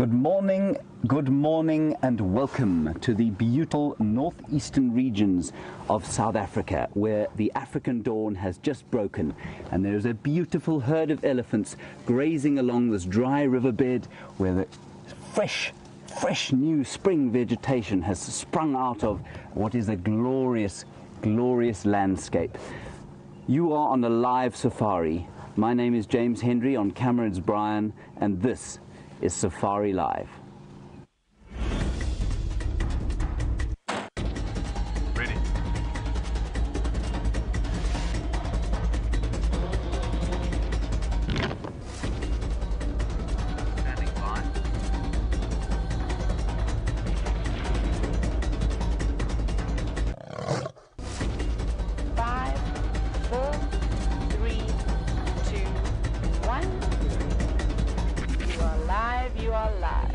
Good morning, and welcome to the beautiful northeastern regions of South Africa, where the African dawn has just broken, and there's a beautiful herd of elephants grazing along this dry riverbed where the fresh new spring vegetation has sprung out of what is a glorious landscape. You are on a live safari. My name is James Henry, on camera it's Brian, and this is Safari Live. Ready. Standing by. 5, 4, 3, 2, 1. You are live.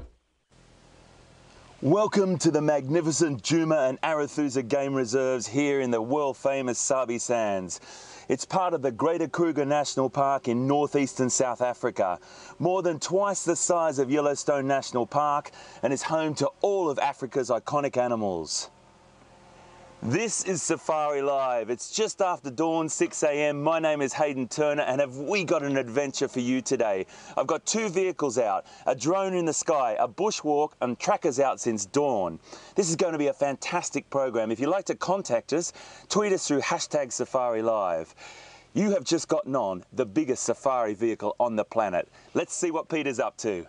Welcome to the magnificent Djuma and Arathusa Game Reserves here in the world-famous Sabi Sands. It's part of the Greater Kruger National Park in northeastern South Africa, more than twice the size of Yellowstone National Park, and is home to all of Africa's iconic animals. This is Safari Live. It's just after dawn, 6 a.m. My name is Hayden Turner, and have we got an adventure for you today? I've got two vehicles out, a drone in the sky, a bushwalk, and trackers out since dawn. This is going to be a fantastic program. If you'd like to contact us, tweet us through #SafariLive. You have just gotten on the biggest safari vehicle on the planet. Let's see what Peter's up to.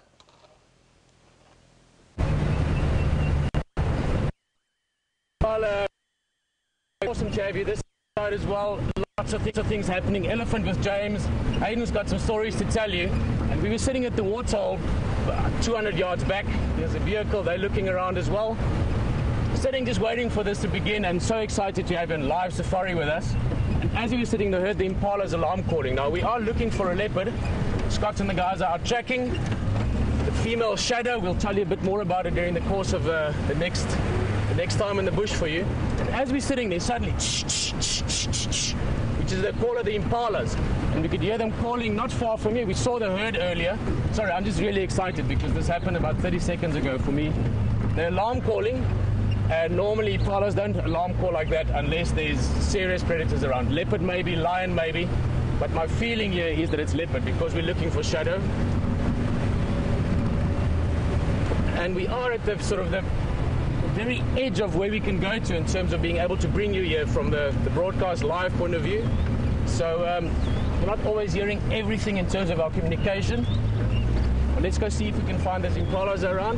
Awesome to have you this side as well. Lots of things happening. Elephant with James. Hayden's got some stories to tell you. And we were sitting at the waterhole 200 yards back. There's a vehicle. They're looking around as well. Sitting just waiting for this to begin, and so excited to have a live safari with us. And as we were sitting, they heard the impala's alarm calling. Now we are looking for a leopard. Scott and the guys are out tracking. The female shadow, we'll tell you a bit more about it during the course of the next time in the bush for you. And as we're sitting there, suddenly, which is the call of the impalas. And we could hear them calling not far from here. We saw the herd earlier. Sorry, I'm just really excited because this happened about 30 seconds ago for me. They're alarm calling, and normally impalas don't alarm call like that unless there's serious predators around. Leopard maybe, lion maybe, but my feeling here is that it's leopard because we're looking for shadow. And we are at the sort of the very edge of where we can go to in terms of being able to bring you here from the broadcast live point of view. So we're not always hearing everything in terms of our communication. But let's go see if we can find those impalas around.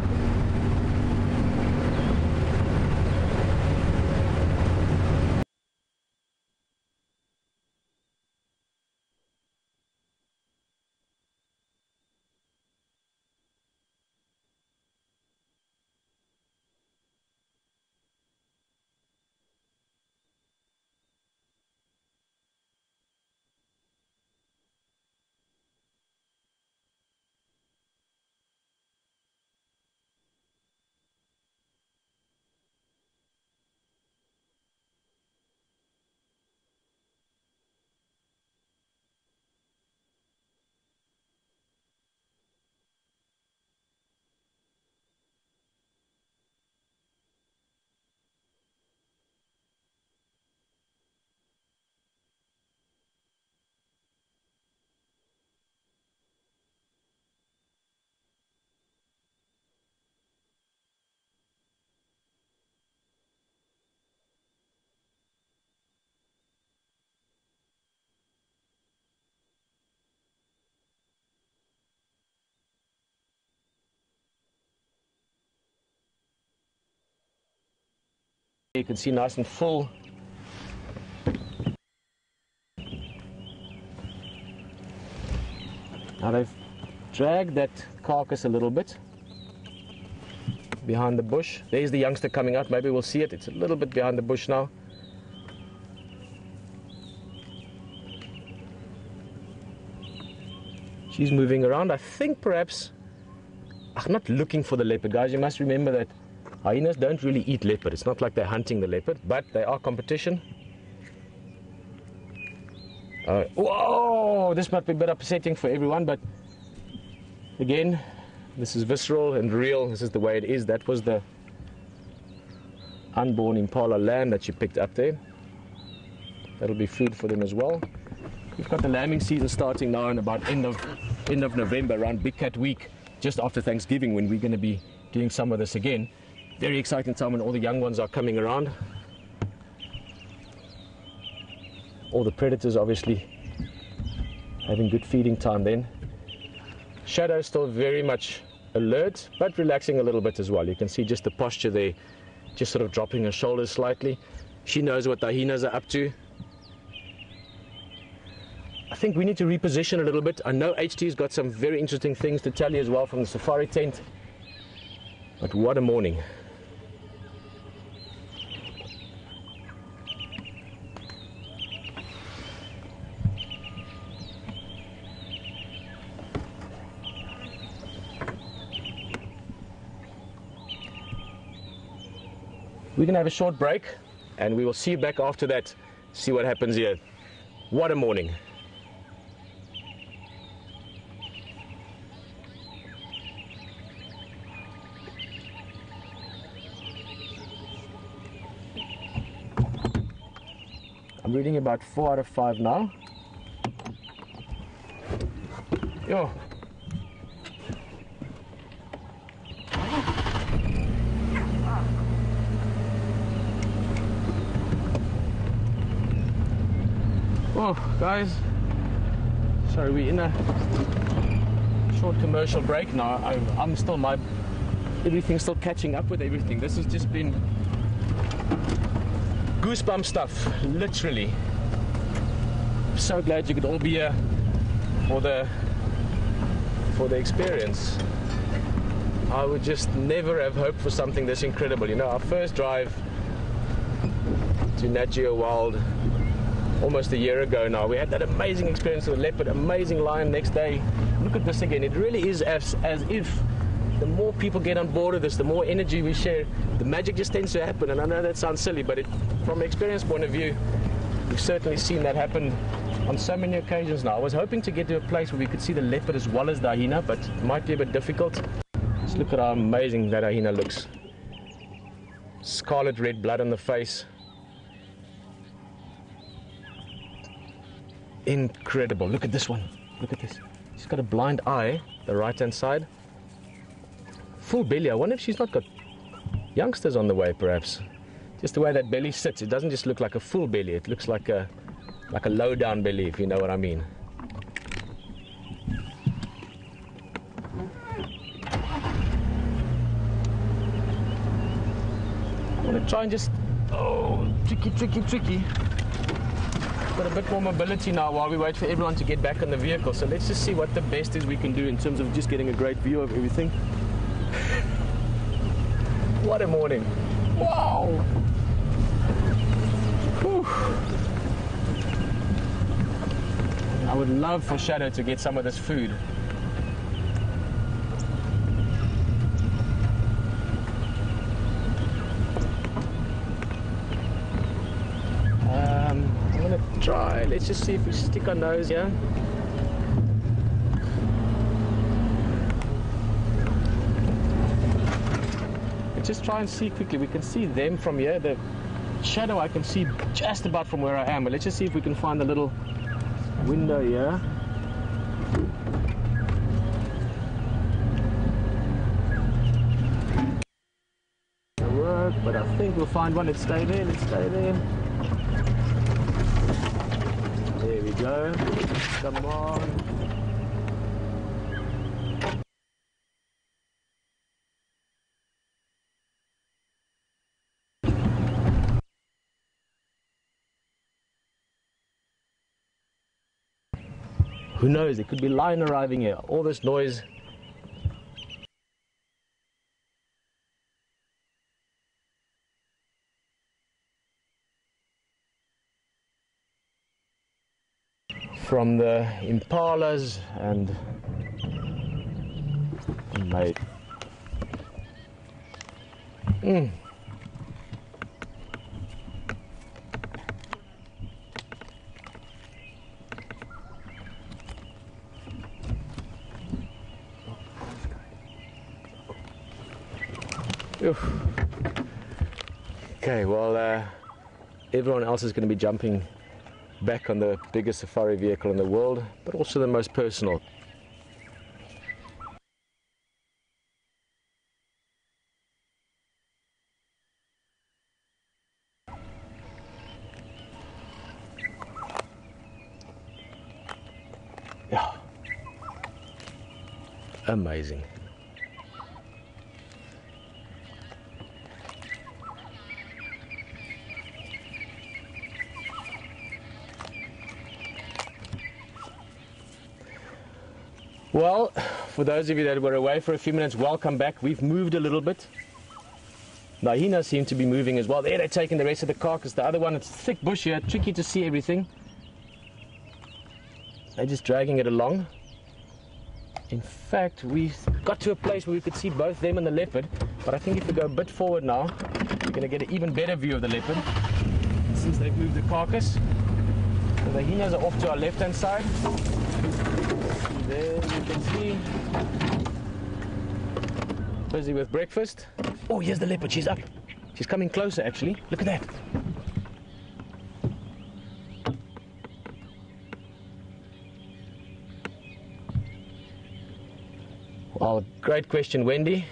You can see nice and full. Now they've dragged that carcass a little bit behind the bush. There's the youngster coming out. Maybe we'll see it. It's a little bit behind the bush now. She's moving around. I think perhaps, I'm not looking for the leopard, guys. You must remember that hyenas don't really eat leopard. It's not like they're hunting the leopard, but they are competition. Whoa! This might be a bit upsetting for everyone, but again, This is visceral and real. This is the way it is. That was the unborn impala lamb that you picked up there. That'll be food for them as well. We've got the lambing season starting now in about end of November, around Big Cat Week, just after Thanksgiving, when we're going to be doing some of this again. Very exciting time when all the young ones are coming around. All the predators obviously having good feeding time then. Shadow still very much alert, but relaxing a little bit as well. You can see just the posture there, just sort of dropping her shoulders slightly. She knows what the hyenas are up to. I think we need to reposition a little bit. I know HT's got some very interesting things to tell you as well from the safari tent. But what a morning. We're going to have a short break and we will see you back after that, see what happens here. What a morning. I'm reading about 4 out of 5 now. Yo. Oh, guys, sorry, we're in a short commercial break now. I'm still, everything's still catching up with everything. This has just been goosebump stuff, literally. I'm so glad you could all be here for the experience. I would just never have hoped for something this incredible. You know, our first drive to NatGeo Wild almost a year ago now, we had that amazing experience with a leopard, amazing lion next day. Look at this again. It really is as if the more people get on board with this, the more energy we share, the magic just tends to happen. And I know that sounds silly, but from an experience point of view, we've certainly seen that happen on so many occasions now. I was hoping to get to a place where we could see the leopard as well as the hyena, but it might be a bit difficult. Just look at how amazing that hyena looks. Scarlet red blood on the face. Incredible. Look at this one. Look at this. She's got a blind eye, the right hand side. Full belly. I wonder if she's not got youngsters on the way, perhaps. Just the way that belly sits, it doesn't just look like a full belly, it looks like a low down belly, if you know what I mean. I want to try and just, tricky. Got a bit more mobility now while we wait for everyone to get back on the vehicle. So let's just see what the best is we can do in terms of just getting a great view of everything. What a morning. Wow. Whew. I would love for Shadow to get some of this food. Try. Let's just see if we stick our nose here. Let's just try and see quickly. We can see them from here. The shadow I can see just about from where I am. But let's just see if we can find a little window here. It'll work, but I think we'll find one. Let's stay there. Let's stay there. There we go. Come on. Who knows? It could be lion arriving here. All this noise. From the impalas and mate. Oof. Okay, well, everyone else is going to be jumping back on the biggest safari vehicle in the world, but also the most personal. Yeah. Amazing. Well, for those of you that were away for a few minutes, welcome back. We've moved a little bit. The hyenas seem to be moving as well. There, they're taking the rest of the carcass. The other one, it's thick bush here, tricky to see everything. They're just dragging it along. In fact, we got to a place where we could see both them and the leopard, but I think if we go a bit forward now, we're going to get an even better view of the leopard, since they've moved the carcass. So the hyenas are off to our left-hand side. There you can see, busy with breakfast. Oh, here's the leopard, she's up. She's coming closer actually, look at that. Well, great question, Wendy.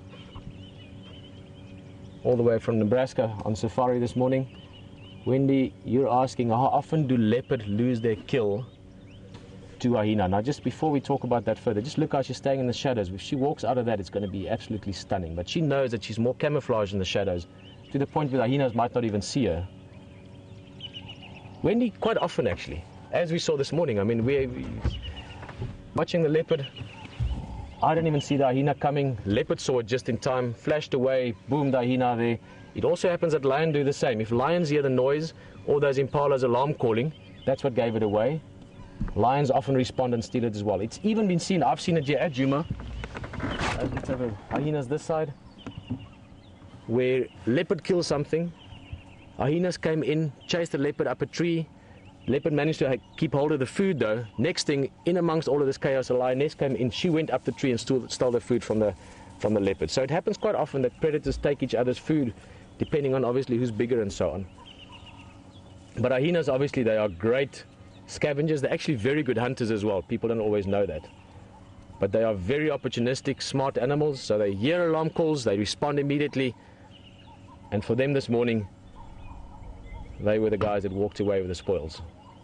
All the way from Nebraska on safari this morning. Wendy, you're asking how often do leopard lose their kill to hyena? Now, just before we talk about that further, just look how she's staying in the shadows. If she walks out of that, it's going to be absolutely stunning. But she knows that she's more camouflaged in the shadows, to the point where the hyenas might not even see her. Wendy, quite often actually, as we saw this morning. I mean, we're watching the leopard. I didn't even see the hyena coming. Leopard saw it just in time, flashed away, boom, the hyena there. It also happens that lion do the same. If lions hear the noise or those impalas alarm calling, that's what gave it away. Lions often respond and steal it as well. It's even been seen, I've seen it here at Djuma. Let's have a hyenas this side, where leopard kills something. Hyenas came in, chased the leopard up a tree. Leopard managed to keep hold of the food though. Next thing, in amongst all of this chaos, a lioness came in. She went up the tree and stole the food from the leopard. So it happens quite often that predators take each other's food, depending on obviously who's bigger and so on. But hyenas, obviously, they are great scavengers. They're actually very good hunters as well. People don't always know that. But they are very opportunistic, smart animals. So they hear alarm calls, they respond immediately. And for them this morning, they were the guys that walked away with the spoils.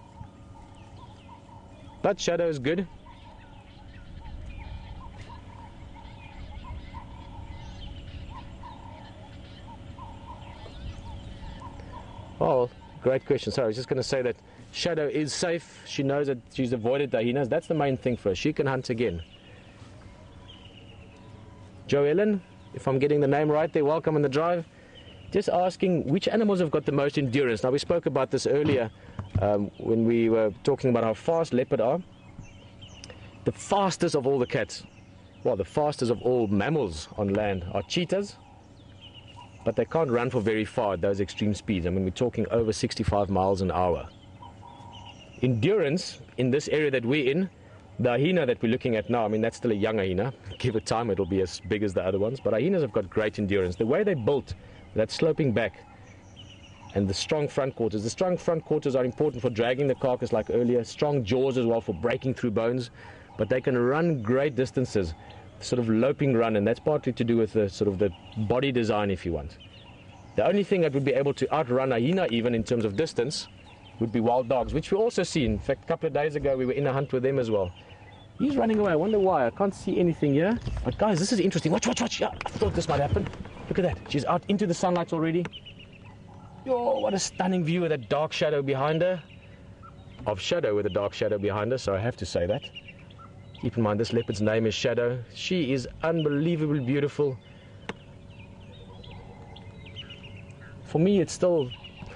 But shadow is good. Oh, great question. Sorry, I was just going to say that shadow is safe. She knows that she's avoided the hyenas. That's the main thing for her. She can hunt again. Joellen, if I'm getting the name right there, welcome on the drive. Just asking which animals have got the most endurance. Now, we spoke about this earlier when we were talking about how fast leopard are. The fastest of all the cats, well, the fastest of all mammals on land are cheetahs, but they can't run for very far at those extreme speeds. I mean, we're talking over 65 miles an hour. Endurance in this area that we're in, the hyena that we're looking at now, I mean, that's still a young hyena. Give it time, it'll be as big as the other ones. But hyenas have got great endurance. The way they're built, that sloping back and the strong front quarters. The strong front quarters are important for dragging the carcass like earlier. Strong jaws as well for breaking through bones. But they can run great distances, sort of loping run, and that's partly to do with the sort of the body design, if you want. The only thing that would be able to outrun a hyena even in terms of distance would be wild dogs, which we also see. In fact, a couple of days ago we were in a hunt with them as well. He's running away. I wonder why. I can't see anything here. But guys, this is interesting. Watch, watch, watch. Yeah, I thought this might happen. Look at that. She's out into the sunlight already. Yo, what a stunning view of that dark shadow behind her. Of Shadow with a dark shadow behind her, so I have to say that. Keep in mind, this leopard's name is Shadow. She is unbelievably beautiful. For me, it still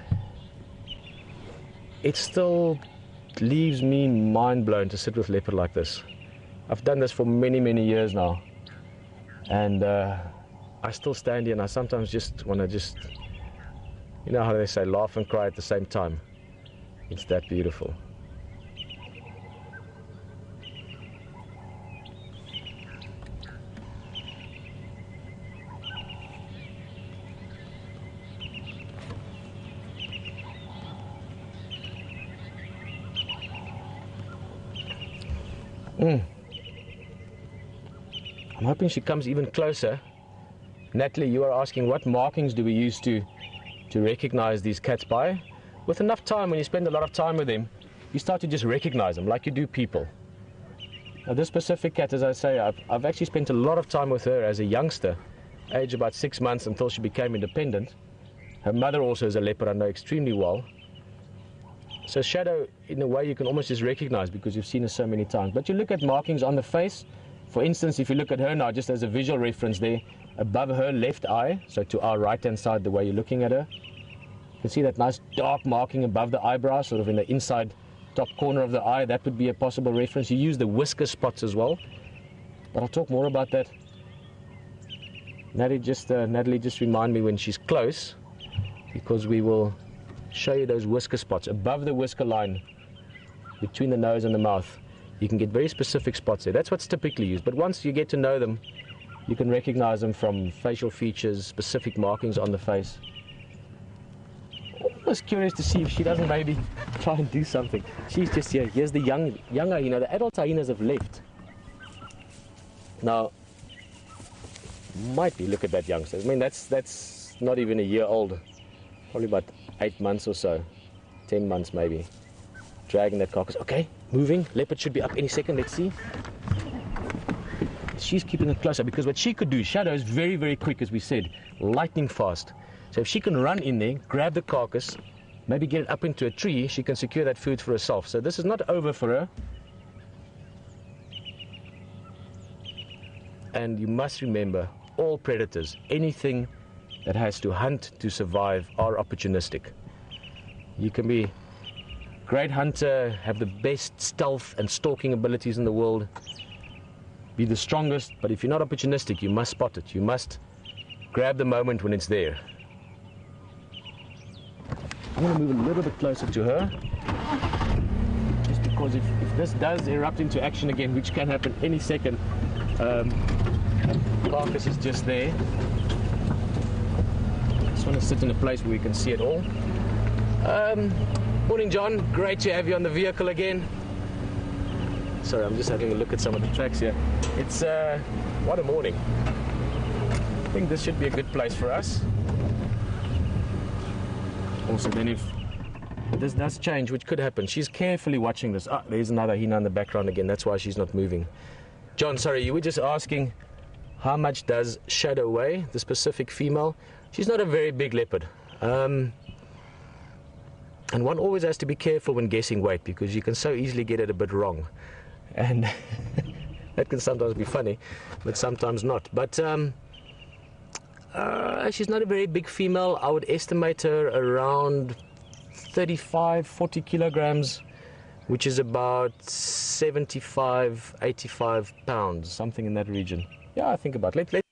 leaves me mind blown to sit with leopard like this. I've done this for many, many years now. And I still stand here and I sometimes just want to you know how they say, laugh and cry at the same time. It's that beautiful. I'm hoping she comes even closer. Natalie, you are asking what markings do we use to recognize these cats by? With enough time, when you spend a lot of time with them, you start to just recognize them like you do people. Now, this specific cat, as I say, I've actually spent a lot of time with her as a youngster, age about 6 months, until she became independent. Her mother also is a leopard, I know extremely well. So Shadow, in a way, you can almost just recognize because you've seen her so many times. But you look at markings on the face. For instance, if you look at her now, just as a visual reference there, above her left eye, so to our right-hand side, the way you're looking at her, you can see that nice dark marking above the eyebrow, sort of in the inside top corner of the eye. That would be a possible reference. You use the whisker spots as well, but I'll talk more about that. Natalie, just remind me when she's close, because we will show you those whisker spots above the whisker line between the nose and the mouth. You can get very specific spots there. That's what's typically used, but once you get to know them, you can recognize them from facial features, specific markings on the face. Almost curious to see if she doesn't maybe try and do something. She's just here. Here's the young hyena. The adult hyenas have left. Now, might be, look at that youngster. I mean, that's not even a year old. Probably about 8 months or so. 10 months maybe. Dragging that carcass. Okay, moving. Leopard should be up any second. Let's see. She's keeping it closer because what she could do, Shadow is very, very quick, as we said, lightning fast. So if she can run in there, grab the carcass, maybe get it up into a tree, she can secure that food for herself. So this is not over for her. And you must remember, all predators, anything that has to hunt to survive, are opportunistic. You can be a great hunter, have the best stealth and stalking abilities in the world, be the strongest, but if you're not opportunistic, you must spot it. You must grab the moment when it's there. I'm going to move a little bit closer to her, just because if this does erupt into action again, which can happen any second, carcass is just there. Just want to sit in a place where we can see it all. Morning, John. Great to have you on the vehicle again. Sorry, I'm just having a look at some of the tracks here. It's what a morning. I think this should be a good place for us. Also, then if this does change, which could happen, she's carefully watching this. Ah, there's another hyena in the background again. That's why she's not moving. John, sorry, you were just asking how much does Shadow weigh, the specific female? She's not a very big leopard. And one always has to be careful when guessing weight because you can so easily get it a bit wrong. And that can sometimes be funny, but sometimes not. But she's not a very big female. I would estimate her around 35, 40 kilograms, which is about 75, 85 pounds, something in that region. Yeah, I think about it. Let's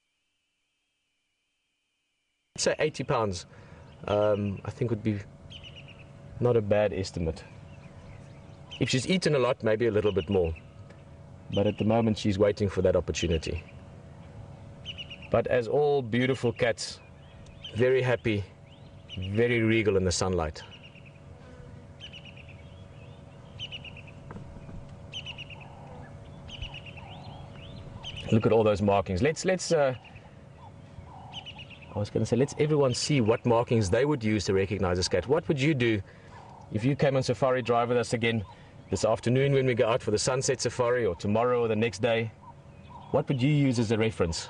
say 80 pounds. I think would be not a bad estimate. If she's eaten a lot, maybe a little bit more. But at the moment, she's waiting for that opportunity. But as all beautiful cats, very happy, very regal in the sunlight. Look at all those markings. Let's everyone see what markings they would use to recognize this cat. What would you do if you came on safari drive with us again this afternoon when we go out for the sunset safari, or tomorrow or the next day? What would you use as a reference?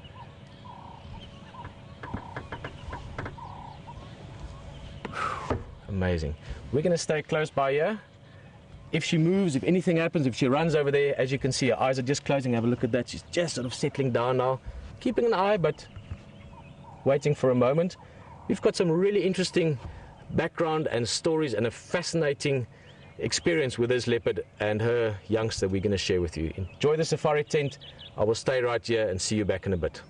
Amazing. We're going to stay close by here. If she moves, if anything happens, if she runs over there, as you can see, her eyes are just closing. Have a look at that. She's just sort of settling down now, keeping an eye, but waiting for a moment. We've got some really interesting background and stories and a fascinating experience with this leopard and her youngster we're going to share with you. Enjoy the safari tent. I will stay right here and see you back in a bit.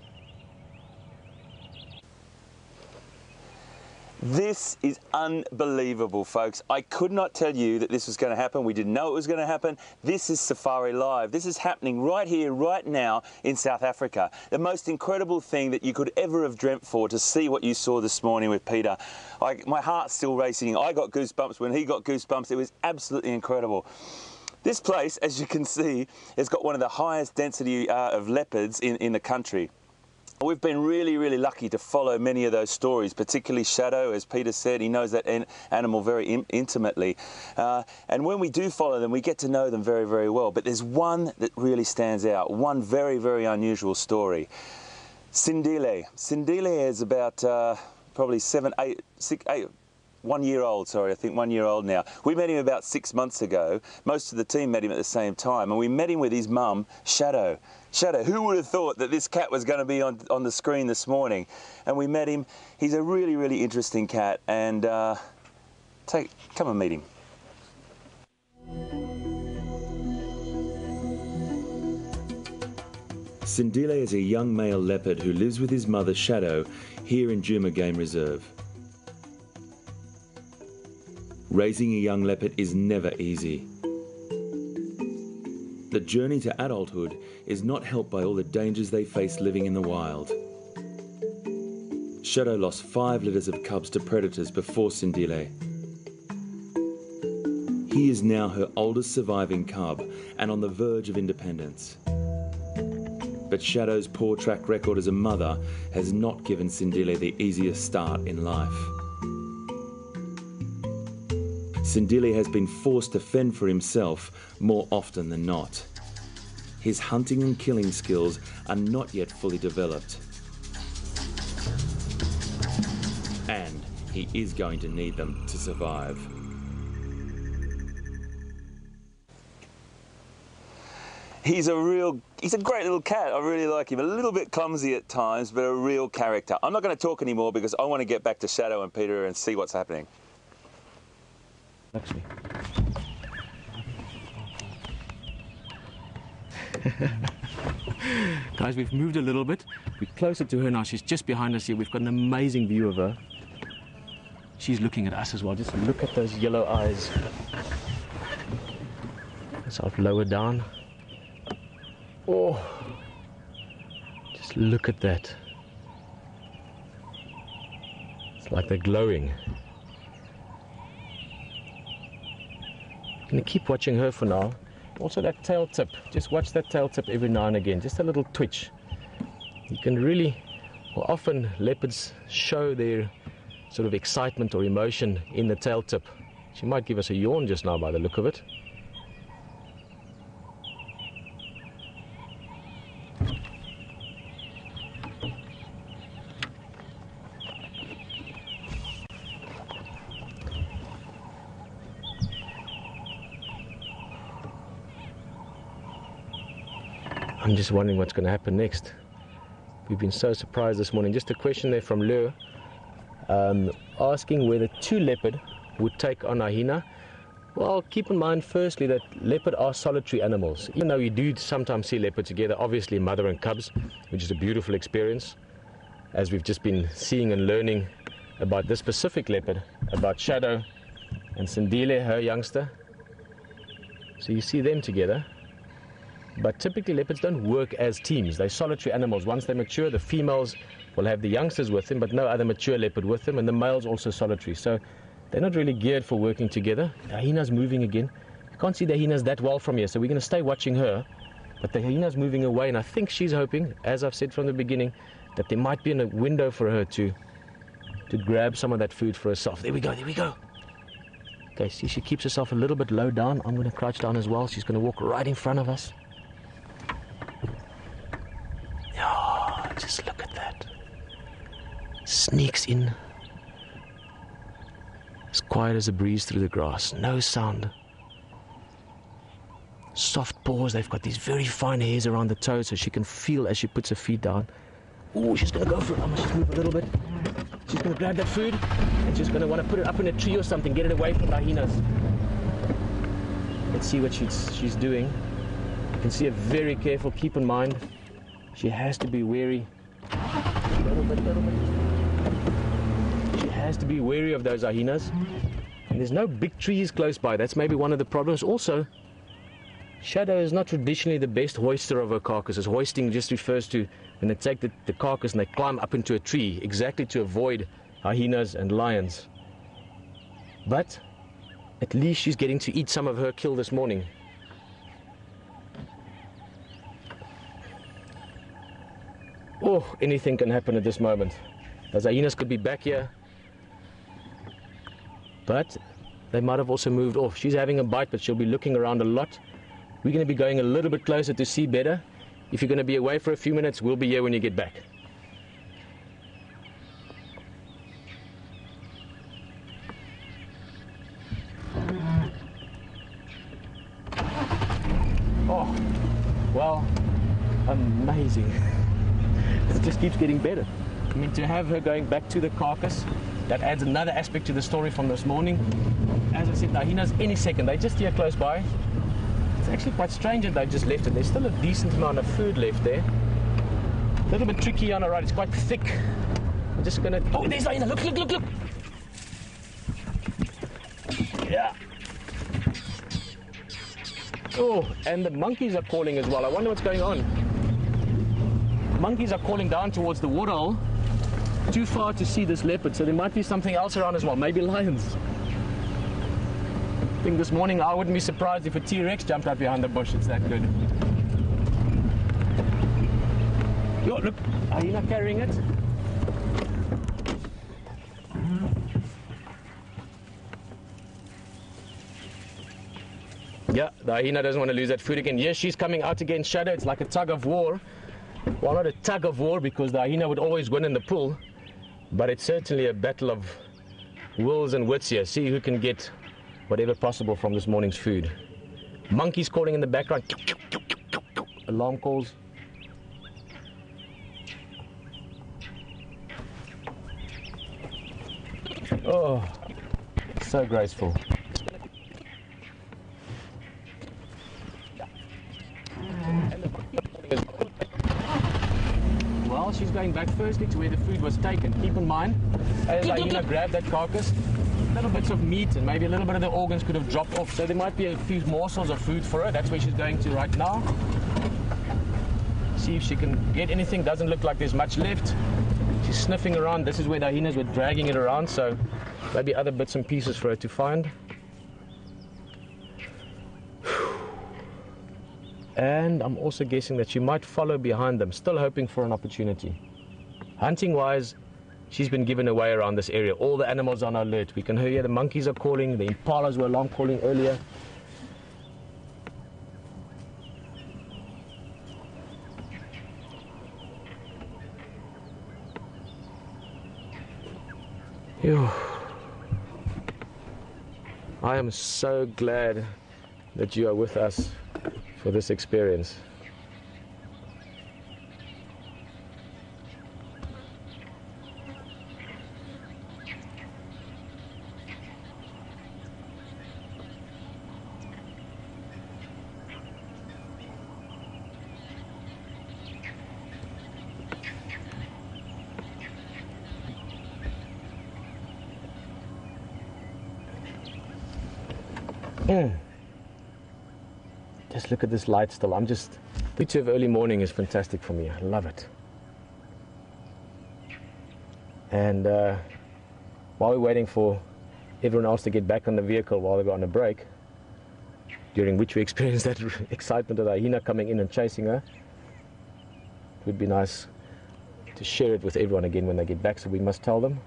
This is unbelievable, folks. I could not tell you that this was going to happen. We didn't know it was going to happen. This is Safari Live. This is happening right here, right now in South Africa. The most incredible thing that you could ever have dreamt for, to see what you saw this morning with Peter. My heart's still racing. I got goosebumps when he got goosebumps. It was absolutely incredible. This place, as you can see, has got one of the highest density of leopards in the country. We've been really, really lucky to follow many of those stories, particularly Shadow. As Peter said, he knows that animal very intimately. And when we do follow them, we get to know them very, very well. But there's one that really stands out, one very, very unusual story. Sindile. Sindile is about probably 1 year old, sorry, I think 1 year old now. We met him about 6 months ago. Most of the team met him at the same time, and we met him with his mum, Shadow. Shadow, who would have thought that this cat was going to be on the screen this morning? And we met him. He's a really, really interesting cat, and come and meet him. Sindile is a young male leopard who lives with his mother, Shadow, here in Djuma Game Reserve. Raising a young leopard is never easy. The journey to adulthood is not helped by all the dangers they face living in the wild. Shadow lost 5 litters of cubs to predators before Sindile. He is now her oldest surviving cub and on the verge of independence. But Shadow's poor track record as a mother has not given Sindile the easiest start in life. Sindile has been forced to fend for himself more often than not. His hunting and killing skills are not yet fully developed. And he is going to need them to survive. He's a great little cat. I really like him. A little bit clumsy at times, but a real character. I'm not going to talk anymore because I want to get back to Shadow and Peter and see what's happening. Actually. Guys, we've moved a little bit. We're closer to her now. She's just behind us here. We've got an amazing view of her. She's looking at us as well. Just look at those yellow eyes. So I've lowered down. Oh, just look at that. It's like they're glowing. I'm going to keep watching her for now. Also that tail tip, just watch that tail tip every now and again, just a little twitch. You can really, well, often leopards show their sort of excitement or emotion in the tail tip. She might give us a yawn just now by the look of it. I'm just wondering what's going to happen next. We've been so surprised this morning. Just a question there from Leo, asking whether 2 leopard would take on a hyena. Well, keep in mind firstly that leopard are solitary animals. Even though you do sometimes see leopard together, obviously mother and cubs, which is a beautiful experience, as we've just been seeing and learning about this specific leopard, about Shadow and Sindile, her youngster. So you see them together. But typically leopards don't work as teams. They're solitary animals. Once they mature, the females will have the youngsters with them, but no other mature leopard with them, and the male's also solitary. So they're not really geared for working together. The hyena's moving again. You can't see the hyenas that well from here, so we're going to stay watching her. But the hyena's moving away, and I think she's hoping, as I've said from the beginning, that there might be a window for her to grab some of that food for herself. There we go, there we go. Okay, see, she keeps herself a little bit low down. I'm going to crouch down as well. She's going to walk right in front of us. Oh, just look at that. Sneaks in. As quiet as a breeze through the grass. No sound. Soft paws. They've got these very fine hairs around the toes so she can feel as she puts her feet down. Oh, she's going to go for it. I must just move a little bit. She's going to grab that food and she's going to want to put it up in a tree or something. Get it away from the hyenas. Let's see what she's doing. You can see her very careful. Keep in mind, she has to be wary. Little bit. She has to be wary of those hyenas. And there's no big trees close by. That's maybe one of the problems. Also, Shadow is not traditionally the best hoister of her carcasses. Hoisting just refers to when they take the carcass and they climb up into a tree, exactly to avoid hyenas and lions. But at least she's getting to eat some of her kill this morning. Oh, anything can happen at this moment. Those hyenas could be back here, but they might have also moved off. She's having a bite, but she'll be looking around a lot. We're going to be going a little bit closer to see better. If you're going to be away for a few minutes, we'll be here when you get back. Oh, well, amazing. It just keeps getting better. I mean, to have her going back to the carcass, that adds another aspect to the story from this morning. As I said, the hyenas any second, they're just here close by. It's actually quite strange that they just left it. There's still a decent amount of food left there. A little bit tricky on the right, it's quite thick. I'm just gonna, oh, there's the hyena, look, look, look, look. Yeah. Oh, and the monkeys are calling as well. I wonder what's going on. Monkeys are calling down towards the waterhole, too far to see this leopard, so there might be something else around as well, maybe lions. I think this morning I wouldn't be surprised if a T-Rex jumped out behind the bush. It's that good. Yo, look, hyena carrying it. Yeah, the hyena doesn't want to lose that food again. Yes, she's coming out against Shadow. It's like a tug of war. Well, not a tug of war because the hyena would always win in the pool, but it's certainly a battle of wills and wits here. See who can get whatever possible from this morning's food. Monkeys calling in the background. Alarm calls. Oh, so graceful. Well, she's going back firstly to where the food was taken. Keep in mind, as hyena grabbed that carcass, little bits of meat and maybe a little bit of the organs could have dropped off. So there might be a few morsels of food for her. That's where she's going to right now. See if she can get anything. Doesn't look like there's much left. She's sniffing around. This is where the hyenas were dragging it around. So maybe other bits and pieces for her to find. And I'm also guessing that she might follow behind them, still hoping for an opportunity. Hunting-wise, she's been given away around this area. All the animals are on alert. We can hear the monkeys are calling, the impalas were alarm calling earlier. Phew. I am so glad that you are with us for this experience. Just look at this light still. The beauty of early morning is fantastic for me. I love it. And while we're waiting for everyone else to get back on the vehicle while they were on a break, during which we experienced that excitement of the hyena coming in and chasing her, it would be nice to share it with everyone again when they get back, so we must tell them.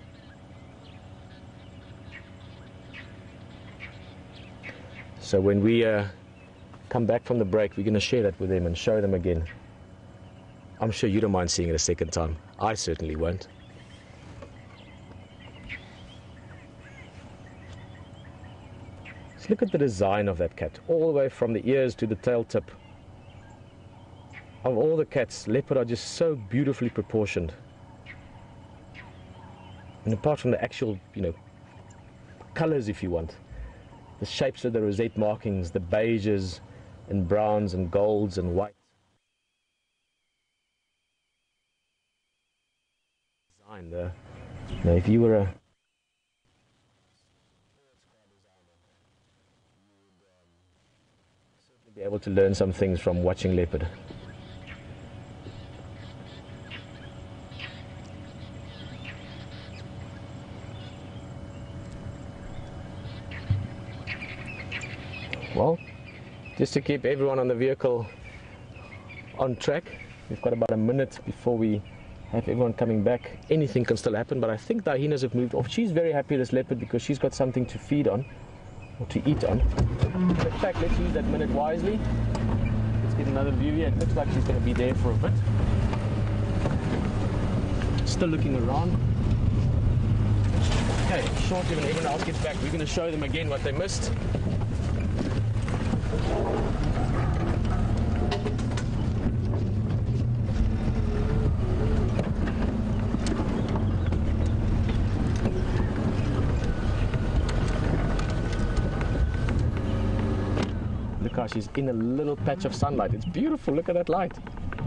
So when we come back from the break, we're going to share that with them and show them again. I'm sure you don't mind seeing it a second time. I certainly won't. Just look at the design of that cat, all the way from the ears to the tail tip. Of all the cats, leopard are just so beautifully proportioned. And apart from the actual, colors, if you want, the shapes of the rosette markings, the beiges and browns and golds and whites. Design there. Now, if you were a certainly be able to learn some things from watching leopard. Well, just to keep everyone on the vehicle on track, We've got about a minute before we have everyone coming back. Anything can still happen, but I think the hyenas have moved off. She's very happy, this leopard, because she's got something to feed on, or to eat on. In fact, let's use that minute wisely. Let's get another view here. It looks like she's going to be there for a bit. Still looking around. Okay, shortly when everyone else gets back, we're going to show them again what they missed. Look how she's in a little patch of sunlight. It's beautiful. Look at that light.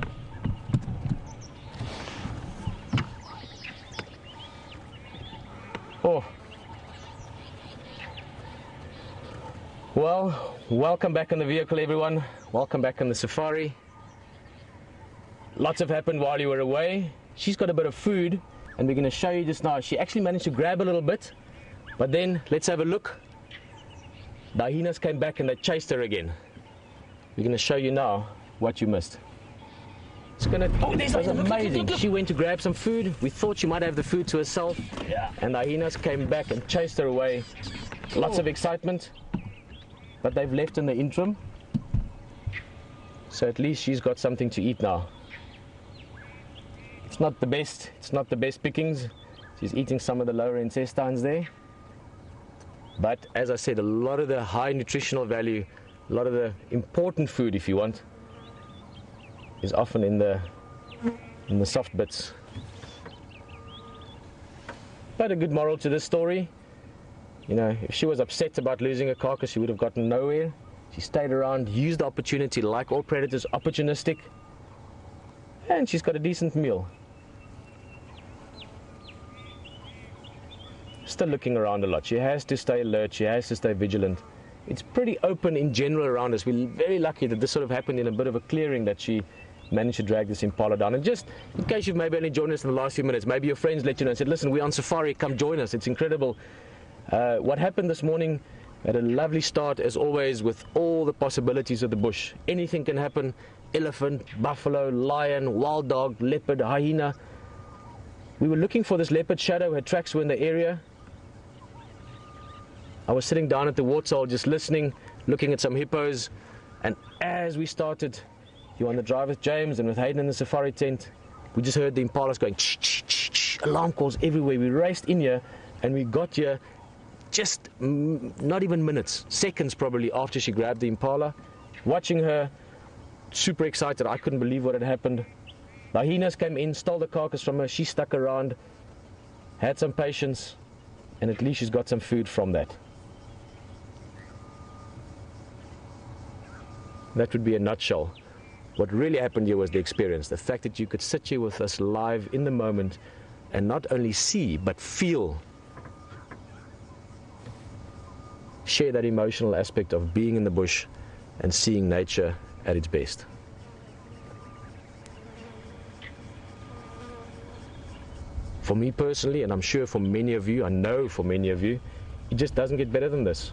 Oh. Well, welcome back on the vehicle, everyone. Welcome back on the safari. Lots have happened while you were away. She's got a bit of food, and we're going to show you just now. She actually managed to grab a little bit, but then let's have a look. The hyenas came back and they chased her again. We're going to show you now what you missed. It's gonna. Oh, that was amazing. She went to grab some food. We thought she might have the food to herself, and the hyenas came back and chased her away. Lots of excitement, but they've left in the interim, so at least she's got something to eat now. It's not the best. It's not the best pickings. She's eating some of the lower intestines there, but as I said, a lot of the high nutritional value, a lot of the important food, if you want, is often in the soft bits. But a good moral to this story, you know, if she was upset about losing a carcass, she would have gotten nowhere. She stayed around, used the opportunity, like all predators, opportunistic, and she's got a decent meal. Still looking around a lot. She has to stay alert, she has to stay vigilant. It's pretty open in general around us. We're very lucky that this sort of happened in a bit of a clearing, that she managed to drag this impala down. And just in case you've maybe only joined us in the last few minutes, maybe your friends let you know and said, listen, we're on safari, come join us, it's incredible. What happened this morning, had a lovely start as always with all the possibilities of the bush. Anything can happen: elephant, buffalo, lion, wild dog, leopard, hyena. We were looking for this leopard shadow, her tracks were in the area. I was sitting down at the waterhole just listening, looking at some hippos, and as we started, you're on the drive with James and with Hayden in the safari tent, we just heard the impalas going ch ch ch ch, alarm calls everywhere. We raced in here and we got here just not even minutes, seconds probably after she grabbed the impala. Watching her, super excited, I couldn't believe what had happened. The hyenas came in, stole the carcass from her, she stuck around, had some patience, and at least she's got some food from that. That would be a nutshell. What really happened here was the experience, the fact that you could sit here with us live in the moment and not only see, but feel, share that emotional aspect of being in the bush and seeing nature at its best. For me personally, and I'm sure for many of you, I know for many of you, it just doesn't get better than this.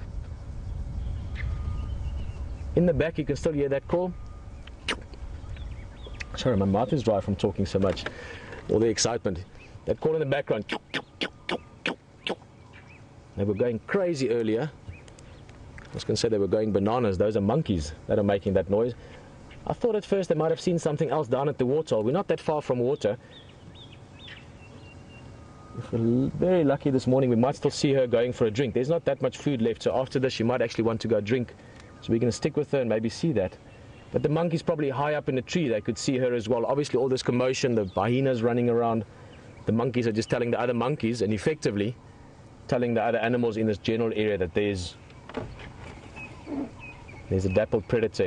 In the back you can still hear that call. Sorry, my mouth is dry from talking so much. All the excitement. That call in the background. They were going crazy earlier. I was going to say they were going bananas. Those are monkeys that are making that noise. I thought at first they might have seen something else down at the waterhole. We're not that far from water. If we're very lucky this morning, we might still see her going for a drink. There's not that much food left, so after this she might actually want to go drink. So we're going to stick with her and maybe see that. But the monkey's probably high up in the tree. They could see her as well. Obviously all this commotion, the hyenas running around, the monkeys are just telling the other monkeys and effectively telling the other animals in this general area that there's a dappled predator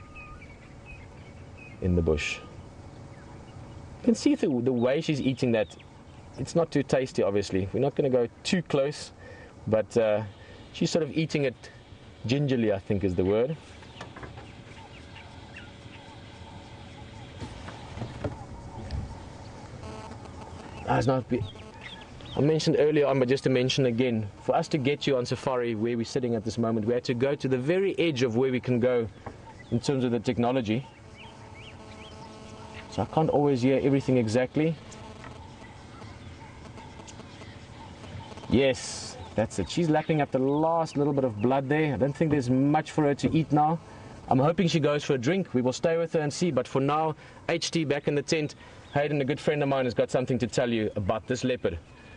in the bush. You can see through the way she's eating that. It's not too tasty, obviously. We're not going to go too close, but she's sort of eating it gingerly, I think is the word. I mentioned earlier on, but just to mention again, for us to get you on safari where we're sitting at this moment, we had to go to the very edge of where we can go in terms of the technology. so I can't always hear everything exactly. Yes, that's it. She's lapping up the last little bit of blood there. I don't think there's much for her to eat now. I'm hoping she goes for a drink. We will stay with her and see, but for now, HT back in the tent. Hayden, a good friend of mine, has got something to tell you about this leopard.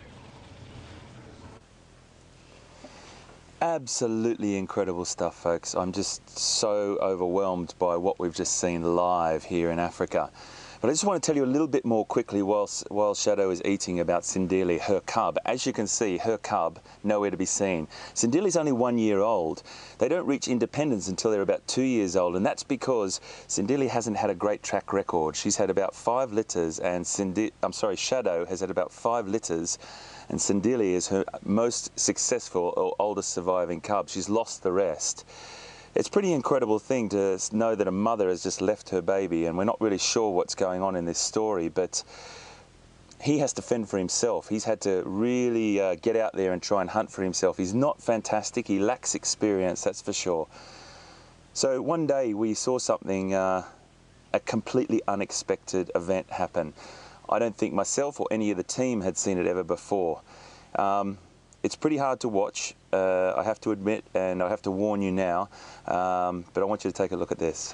Absolutely incredible stuff, folks. I'm just so overwhelmed by what we've just seen live here in Africa. But I just want to tell you a little bit more quickly while Shadow is eating about Sindili, her cub. As you can see, her cub, nowhere to be seen. Sindili's only 1 year old. They don't reach independence until they're about 2 years old, and that's because Sindili hasn't had a great track record. She's had about 5 litters, and Shadow has had about 5 litters, and Sindili is her most successful or oldest surviving cub. She's lost the rest. It's a pretty incredible thing to know that a mother has just left her baby, and we're not really sure what's going on in this story, but he has to fend for himself. He's had to really get out there and try and hunt for himself. He's not fantastic. He lacks experience, that's for sure. So one day we saw something, a completely unexpected event happen. I don't think myself or any of the team had seen it ever before. It's pretty hard to watch, I have to admit, and I have to warn you now, but I want you to take a look at this.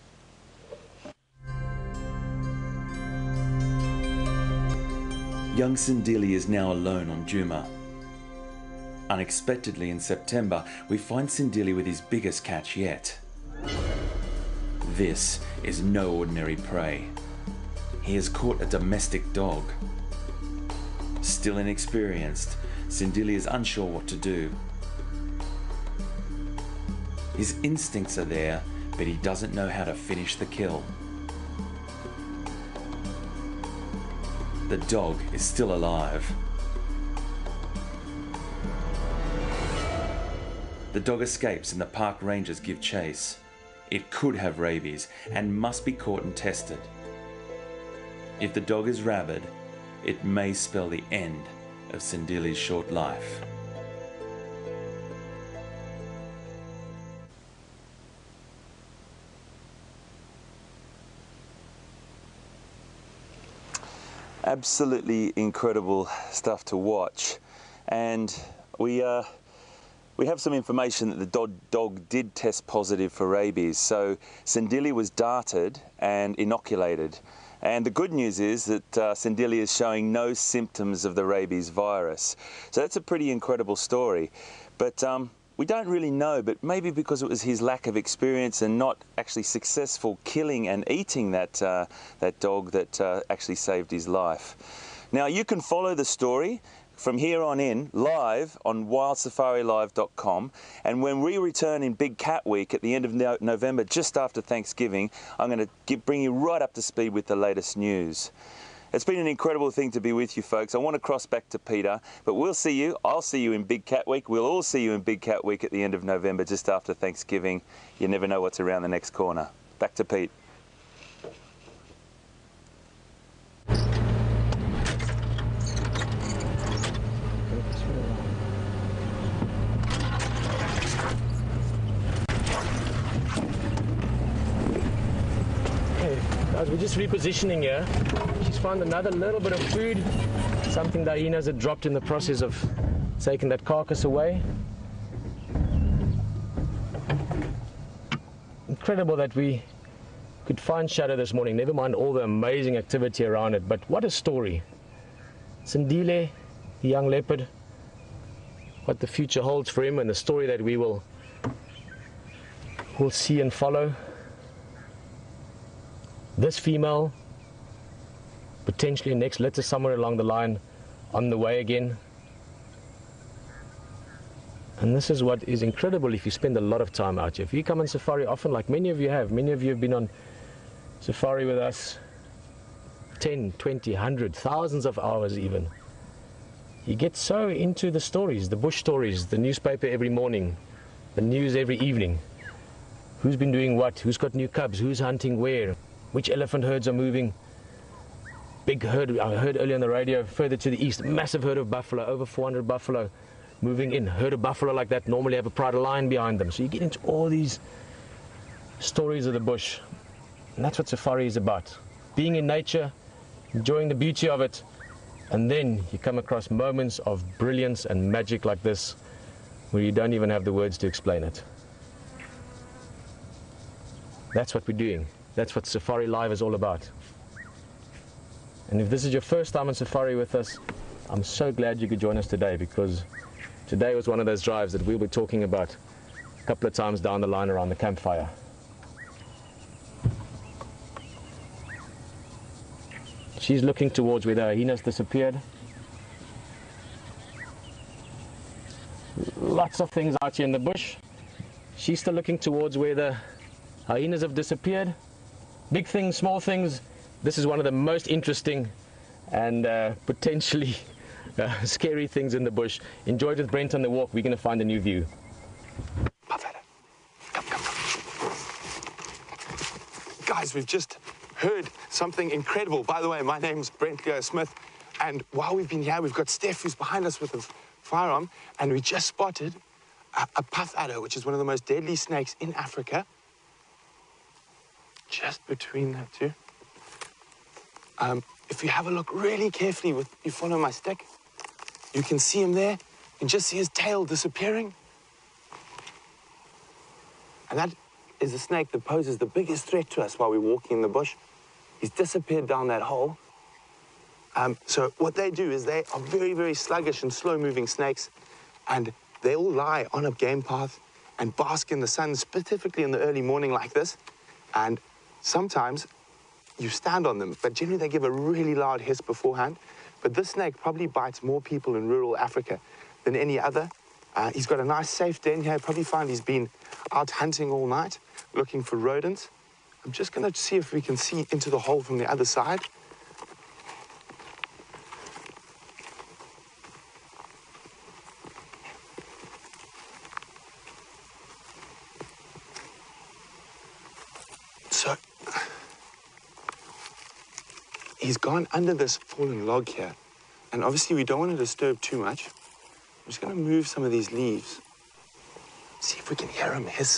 Young Sindili is now alone on Djuma. Unexpectedly in September, we find Sindili with his biggest catch yet. This is no ordinary prey. He has caught a domestic dog. Still inexperienced, Sindili is unsure what to do. His instincts are there, but he doesn't know how to finish the kill. The dog is still alive. The dog escapes and the park rangers give chase. It could have rabies and must be caught and tested. If the dog is rabid, it may spell the end of Sindili's short life. Absolutely incredible stuff to watch, and we have some information that the dog did test positive for rabies. So Sindili was darted and inoculated. And the good news is that Sindili is showing no symptoms of the rabies virus. So that's a pretty incredible story. But we don't really know, but maybe because it was his lack of experience and not actually successful killing and eating that dog that actually saved his life. Now you can follow the story from here on in live on wildsafarilive.com, and when we return in Big Cat Week at the end of November, just after Thanksgiving, I'm going to bring you right up to speed with the latest news. It's been an incredible thing to be with you folks. I want to cross back to Peter, but we'll see you. I'll see you in Big Cat Week. We'll all see you in Big Cat Week at the end of November, just after Thanksgiving. You never know what's around the next corner. Back to Pete. Guys, we're just repositioning here. She's found another little bit of food, something the hyenas had dropped in the process of taking that carcass away. Incredible that we could find Shadow this morning, never mind all the amazing activity around it, but what a story. Sindile, the young leopard, what the future holds for him, and the story that we'll see and follow. This female, potentially next litter somewhere along the line, on the way again. And this is what is incredible if you spend a lot of time out here. If you come on safari often, like many of you have been on safari with us 10, 20, 100, thousands of hours even. You get so into the stories, the bush stories, the newspaper every morning, the news every evening. Who's been doing what, who's got new cubs, who's hunting where, which elephant herds are moving. Big herd, I heard earlier on the radio, further to the east, massive herd of buffalo, over 400 buffalo moving in. Herd of buffalo like that normally have a pride of lion behind them. So you get into all these stories of the bush. And that's what safari is about. being in nature, enjoying the beauty of it, and then you come across moments of brilliance and magic like this where you don't even have the words to explain it. That's what we're doing. That's what Safari Live is all about. And if this is your first time on safari with us, I'm so glad you could join us today, because today was one of those drives that we'll be talking about a couple of times down the line around the campfire. She's looking towards where the hyenas disappeared. Lots of things out here in the bush. She's still looking towards where the hyenas have disappeared. Big things, small things. This is one of the most interesting and potentially scary things in the bush. Enjoy it with Brent on the walk. We're going to find a new view. Come. Guys, we've just heard something incredible. By the way, my name's Brent Smith, and while we've been here, we've got Steph, who's behind us with a firearm, and we just spotted a puff adder, which is one of the most deadly snakes in Africa. Just between the two. If you have a look really carefully, you follow my stick, you can see him there. You can just see his tail disappearing. And that is the snake that poses the biggest threat to us while we're walking in the bush. He's disappeared down that hole. So what they do is they are very, very sluggish and slow-moving snakes, and they all lie on a game path and bask in the sun, specifically in the early morning like this. And sometimes you stand on them, but generally they give a really loud hiss beforehand. But this snake probably bites more people in rural Africa than any other. He's got a nice safe den here. Probably find he's been out hunting all night, looking for rodents. I'm just going to see if we can see into the hole from the other side. So, he's gone under this fallen log here. And obviously we don't want to disturb too much. I'm just going to move some of these leaves. See if we can hear him hiss.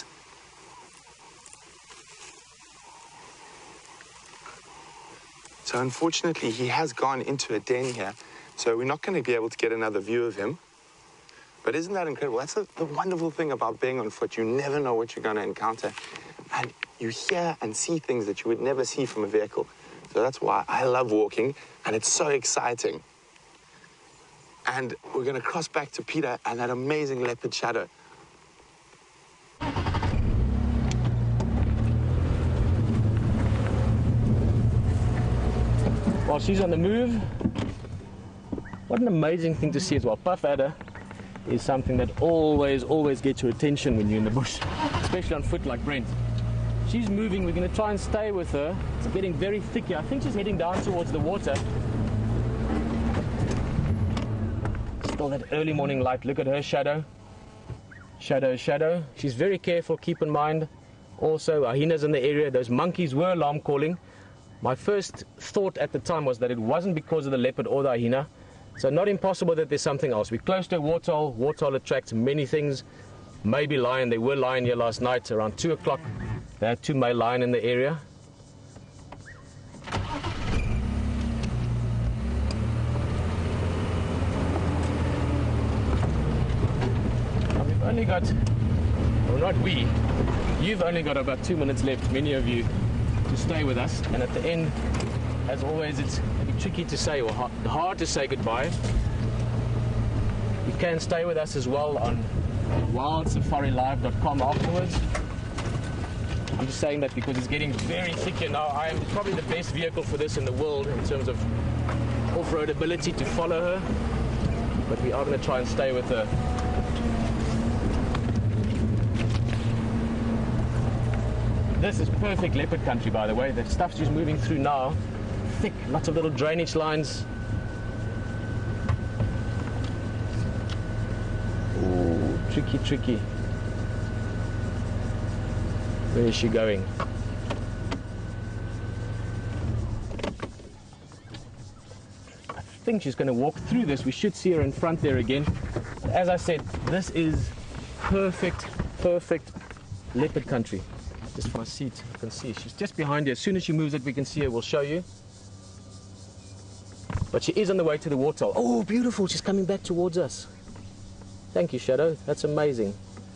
So unfortunately, he has gone into a den here, so we're not going to be able to get another view of him. But isn't that incredible? That's the wonderful thing about being on foot. You never know what you're going to encounter. And you hear and see things that you would never see from a vehicle. So that's why I love walking, and it's so exciting. And we're going to cross back to Peter and that amazing leopard shadow. While she's on the move, what an amazing thing to see as well. Puff adder is something that always gets your attention when you're in the bush, especially on foot like Brent. She's moving. We're going to try and stay with her. It's getting very thick here. I think she's heading down towards the water. Still that early morning light. Look at her shadow. Shadow. She's very careful. Keep in mind also hyenas in the area. Those monkeys were alarm calling. My first thought at the time was that it wasn't because of the leopard or the hyena. So not impossible that there's something else. We're close to a waterhole. Waterhole attracts many things. Maybe lion. They were lion here last night around 2 o'clock. They had 2 male lion in the area. Now we've only got, well, not we, you've only got about 2 minutes left, many of you, to stay with us. And at the end, as always, it's a bit tricky to say or hard to say goodbye. You can stay with us as well on WildSafariLive.com afterwards. I'm just saying that because it's getting very thick here now. I am probably the best vehicle for this in the world in terms of off-road ability to follow her. But we are going to try and stay with her. This is perfect leopard country, by the way. The stuff she's moving through now, thick, lots of little drainage lines. Ooh, tricky. Where is she going? I think she's going to walk through this. We should see her in front there again. As I said, this is perfect leopard country. Just from my seat, you can see she's just behind you. As soon as she moves it, we can see her. We'll show you. But she is on the way to the waterhole. Oh, beautiful. She's coming back towards us. Thank you, Shadow. That's amazing.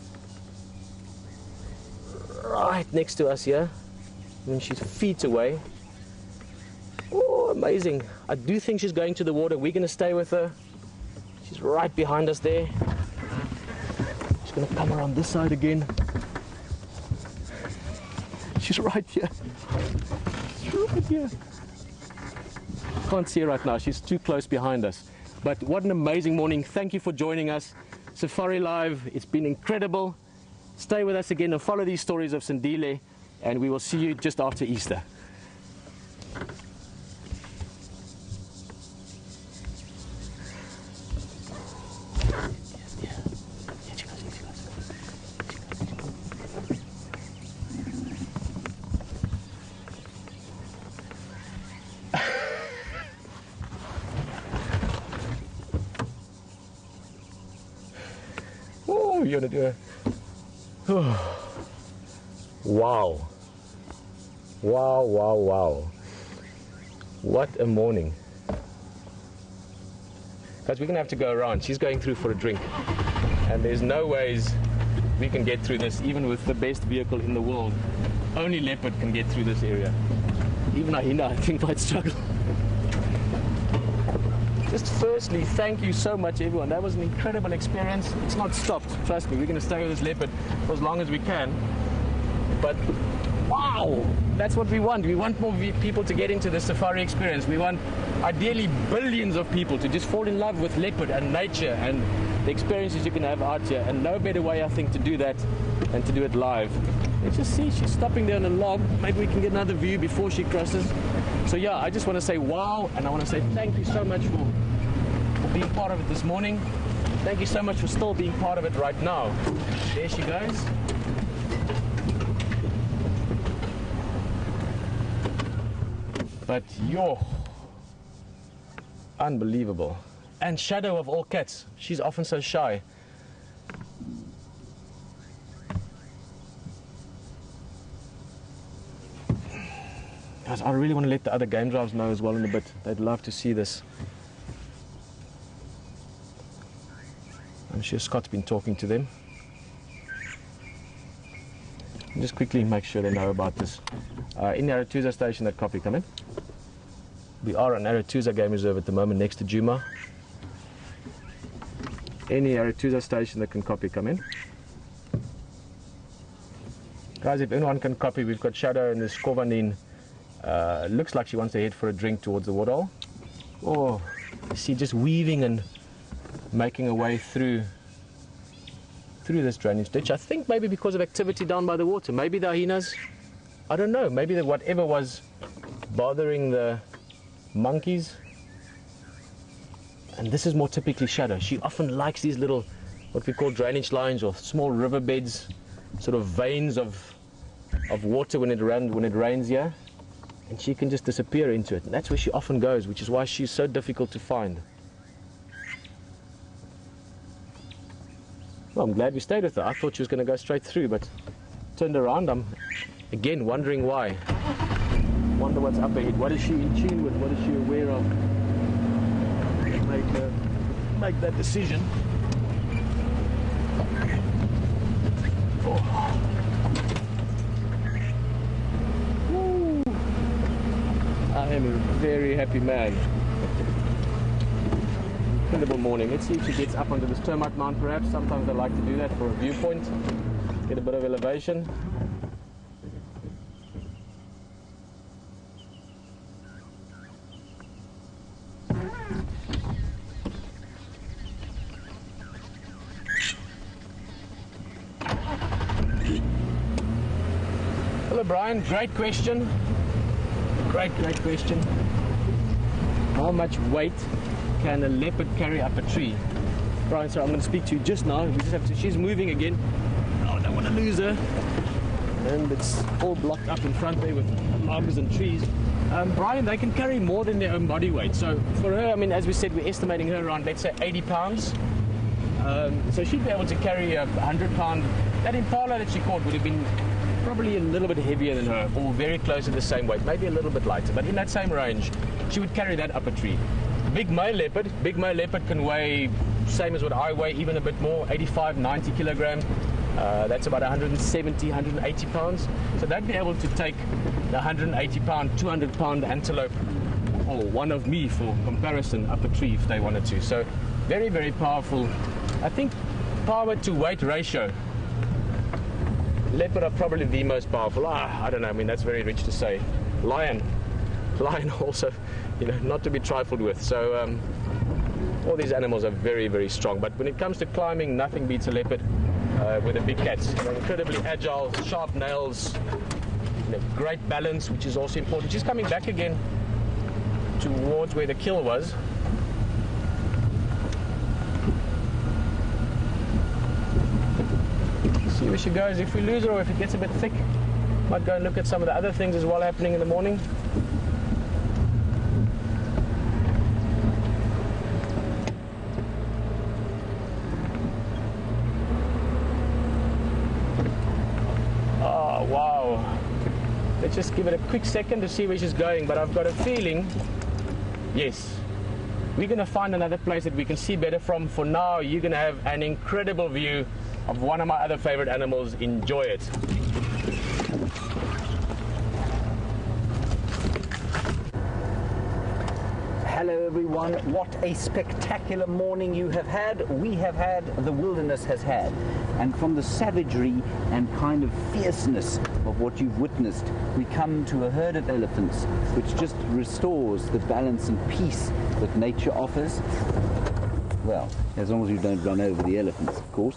Right next to us here. And she's feet away. Oh, amazing. I do think she's going to the water. We're going to stay with her. She's right behind us there. She's going to come around this side again. She's right here. She's right here. Can't see her right now. She's too close behind us. But what an amazing morning. Thank you for joining us. Safari Live. It's been incredible. Stay with us again and follow these stories of Sandile, and we will see you just after Easter. Oh, you're gonna do it. Wow. Wow, wow, wow. What a morning. Guys, we're going to have to go around. She's going through for a drink. And there's no ways we can get through this, even with the best vehicle in the world. Only leopard can get through this area. Even a hyena, I think, might struggle. Just firstly, thank you so much, everyone. That was an incredible experience. It's not stopped. Trust me, we're going to stay with this leopard for as long as we can. But wow, that's what we want. We want more people to get into the safari experience. We want, ideally, billions of people to just fall in love with leopard and nature and the experiences you can have out here. And no better way, I think, to do that than to do it live. Let's just see, she's stopping there on a log. Maybe we can get another view before she crosses. So yeah, I just want to say wow, and I want to say thank you so much for being part of it this morning. Thank you so much for still being part of it right now. There she goes. But you're unbelievable. And Shadow of all cats. She's often so shy. Guys, I really want to let the other game drives know as well in a bit. They'd love to see this. I'm sure Scott's been talking to them. Just quickly make sure they know about this. In the Arathusa station, that copy, come in. We are on Arathusa Game Reserve at the moment, next to Juma. Any Arathusa station that can copy, come in. Guys, if anyone can copy, we've got Shadow and this Kovanin. Looks like she wants to head for a drink towards the waterhole. Oh, you see, just weaving and making her way through this drainage ditch. I think maybe because of activity down by the water. Maybe the hyenas, I don't know, maybe that whatever was bothering the monkeys. And this is more typically Shadow. She often likes these little, what we call drainage lines or small riverbeds, sort of veins of water when it rains here. And she can just disappear into it. And that's where she often goes, which is why she's so difficult to find. Well, I'm glad we stayed with her. I thought she was going to go straight through, but turned around. I'm again wondering why. Wonder what's up ahead. What is she in tune with? What is she aware of? Make that decision. Oh. Woo. I am a very happy man. Incredible morning. Let's see if she gets up onto this termite mound perhaps. Sometimes I like to do that for a viewpoint. Get a bit of elevation. Hello Brian, great question. Great question. How much weight can a leopard carry up a tree? Brian, sorry, I'm going to speak to you just now. We just have to, she's moving again. Oh, I don't want to lose her. And it's all blocked up in front there with logs and trees. Brian, they can carry more than their own body weight. So for her, I mean, as we said, we're estimating her around, let's say, 80 pounds. So she'd be able to carry a 100-pound. That impala that she caught would have been probably a little bit heavier than her, or very close to the same weight, maybe a little bit lighter, but in that same range, she would carry that up a tree. Big male leopard can weigh same as what I weigh, even a bit more, 85, 90 kilograms. That's about 170, 180 pounds. So they'd be able to take the 180 pound, 200 pound antelope, or one of me for comparison, up a tree if they wanted to. So very, very powerful. I think power to weight ratio, leopard are probably the most powerful. I don't know, I mean, that's very rich to say. Lion also, you know, not to be trifled with. So all these animals are very, very strong. But when it comes to climbing, nothing beats a leopard with a big cat. You know, incredibly agile, sharp nails, you know, great balance, which is also important. She's coming back again towards where the kill was. See where she goes. If we lose her, or if it gets a bit thick, might go and look at some of the other things as well happening in the morning. Oh, wow. Let's just give it a quick second to see where she's going, but I've got a feeling, yes, we're going to find another place that we can see better from. For now, you're going to have an incredible view of one of my other favorite animals. Enjoy it. Hello everyone, what a spectacular morning you have had, we have had, the wilderness has had. And from the savagery and kind of fierceness of what you've witnessed, we come to a herd of elephants which just restores the balance and peace that nature offers. Well, as long as you don't run over the elephants, of course.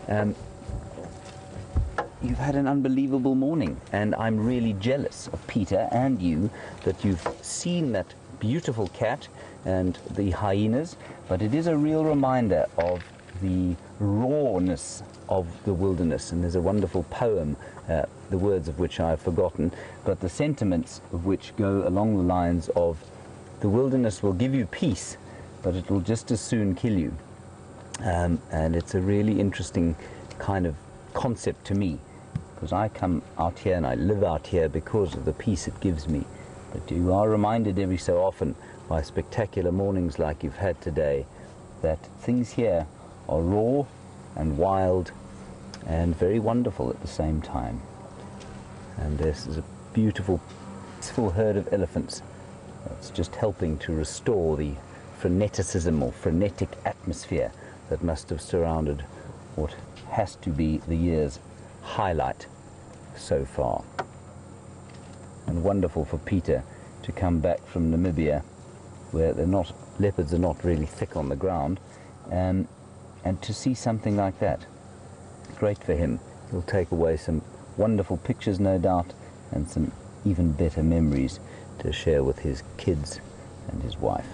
You've had an unbelievable morning, and I'm really jealous of Peter and you that you've seen that beautiful cat and the hyenas, but it is a real reminder of the rawness of the wilderness. And there's a wonderful poem, the words of which I've forgotten, but the sentiments of which go along the lines of, the wilderness will give you peace, but it will just as soon kill you. And it's a really interesting kind of concept to me, because I come out here and I live out here because of the peace it gives me. But you are reminded every so often by spectacular mornings like you've had today that things here are raw and wild and very wonderful at the same time. And this is a beautiful, peaceful herd of elephants that's just helping to restore the freneticism or frenetic atmosphere that must have surrounded what has to be the year's highlight so far. And wonderful for Peter to come back from Namibia, where leopards are not really thick on the ground, and to see something like that. Great for him. He'll take away some wonderful pictures, no doubt, and some even better memories to share with his kids and his wife.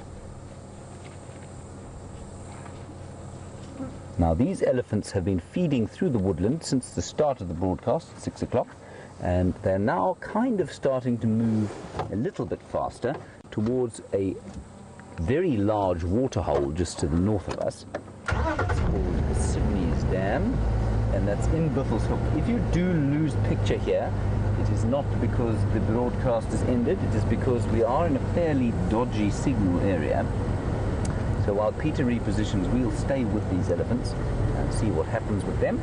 Now, these elephants have been feeding through the woodland since the start of the broadcast at 6 o'clock, and they're now kind of starting to move a little bit faster towards a very large waterhole just to the north of us. It's called the Sydney's Dam, and that's in Buffelshoek. If you do lose picture here, it is not because the broadcast is ended, it is because we are in a fairly dodgy signal area. So while Peter repositions, we'll stay with these elephants and see what happens with them.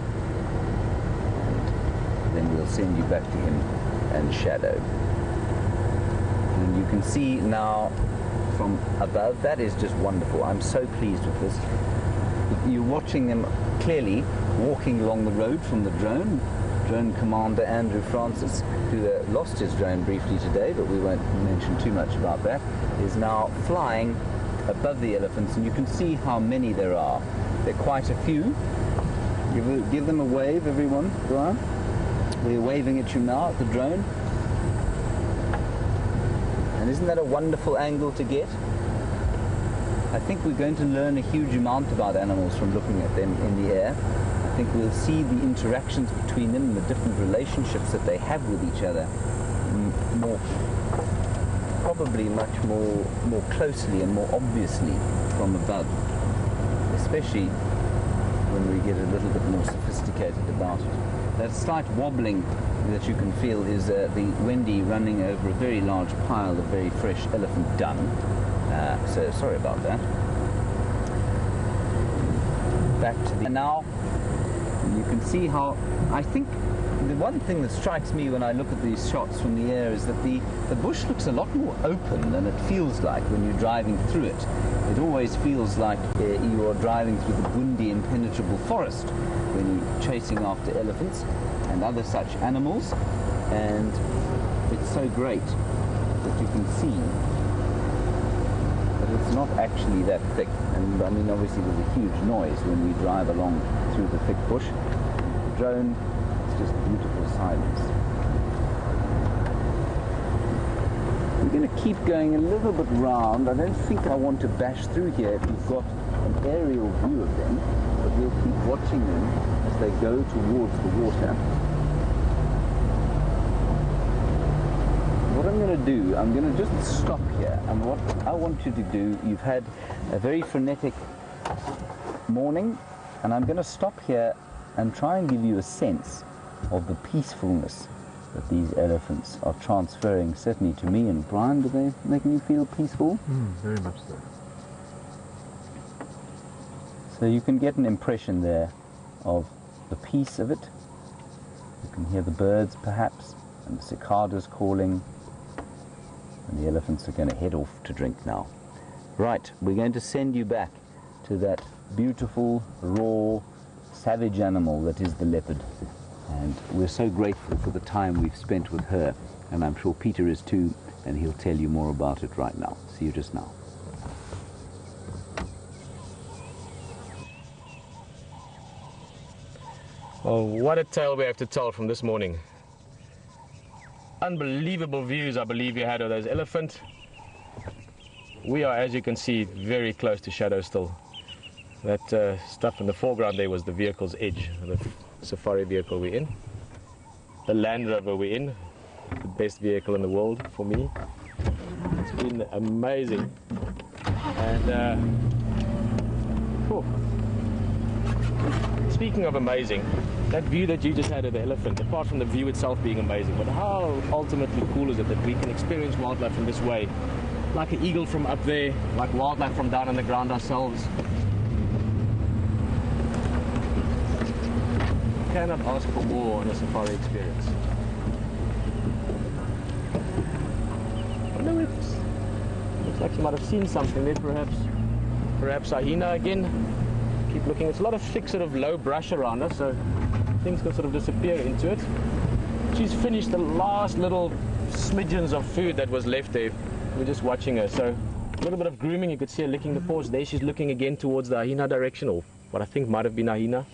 And then we'll send you back to him and Shadow. And you can see now from above, that is just wonderful. I'm so pleased with this. You're watching them clearly walking along the road from the drone. Drone Commander Andrew Francis, who lost his drone briefly today, but we won't mention too much about that, is now flying above the elephants, and you can see how many there are. There are quite a few. Give them a wave, everyone. Go on. We're waving at you now at the drone. And isn't that a wonderful angle to get? I think we're going to learn a huge amount about animals from looking at them in the air. I think we'll see the interactions between them and the different relationships that they have with each other probably much more closely and more obviously from above, especially when we get a little bit more sophisticated about it. that slight wobbling that you can feel is the Wendy running over a very large pile of very fresh elephant dung. So sorry about that. Back to the now. You can see how, I think the one thing that strikes me when I look at these shots from the air is that the bush looks a lot more open than it feels like when you're driving through it. It always feels like you are driving through the windy, impenetrable forest when you're chasing after elephants and other such animals, and it's so great that you can see that it's not actually that thick. And I mean, obviously there's a huge noise when we drive along through the thick bush. The drone, it's just beautiful silence. We're going to keep going a little bit round. I don't think I want to bash through here if you've got an aerial view of them, but we'll keep watching them as they go towards the water. What I'm going to do, I'm going to just stop here, and what I want you to do, you've had a very frenetic morning, and I'm going to stop here and try and give you a sense of the peacefulness that these elephants are transferring, certainly to me. And Brian, do they make you feel peaceful? Very much so. So you can get an impression there of the peace of it. You can hear the birds perhaps, and the cicadas calling, and the elephants are going to head off to drink now. Right, we're going to send you back to that beautiful, raw, savage animal that is the leopard. And we're so grateful for the time we've spent with her, and I'm sure Peter is too, and he'll tell you more about it right now. See you just now. Well, what a tale we have to tell from this morning. Unbelievable views, I believe, you had of those elephants. We are, as you can see, very close to shadow still. That stuff in the foreground there was the vehicle's edge, the safari vehicle we're in. The Land Rover we're in, the best vehicle in the world for me. It's been amazing. And speaking of amazing, that view that you just had of the elephant, apart from the view itself being amazing, but how ultimately cool is it that we can experience wildlife in this way? Like an eagle from up there, like wildlife from down on the ground ourselves. Cannot ask for more in a safari experience. I wonder if looks like you might have seen something there, perhaps a hyena again. Keep looking. It's a lot of thick, sort of low brush around us, so things can sort of disappear into it. She's finished the last little smidgens of food that was left there. We're just watching her. So a little bit of grooming. You could see her licking the paws. There she's looking again towards the hyena direction, or what I think might have been a hyena.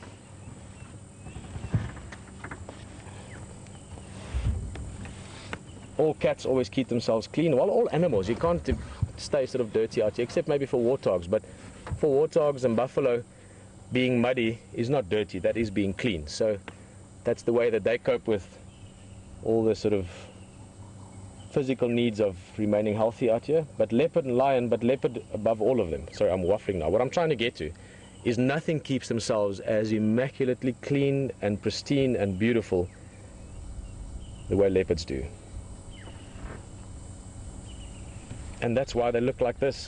All cats always keep themselves clean. Well, all animals, you can't stay sort of dirty out here, except maybe for warthogs. But for warthogs and buffalo, being muddy is not dirty, that is being clean. So that's the way that they cope with all the sort of physical needs of remaining healthy out here. But leopard and lion, but leopard above all of them. Sorry, I'm waffling now. What I'm trying to get to is nothing keeps themselves as immaculately clean and pristine and beautiful the way leopards do. And that's why they look like this.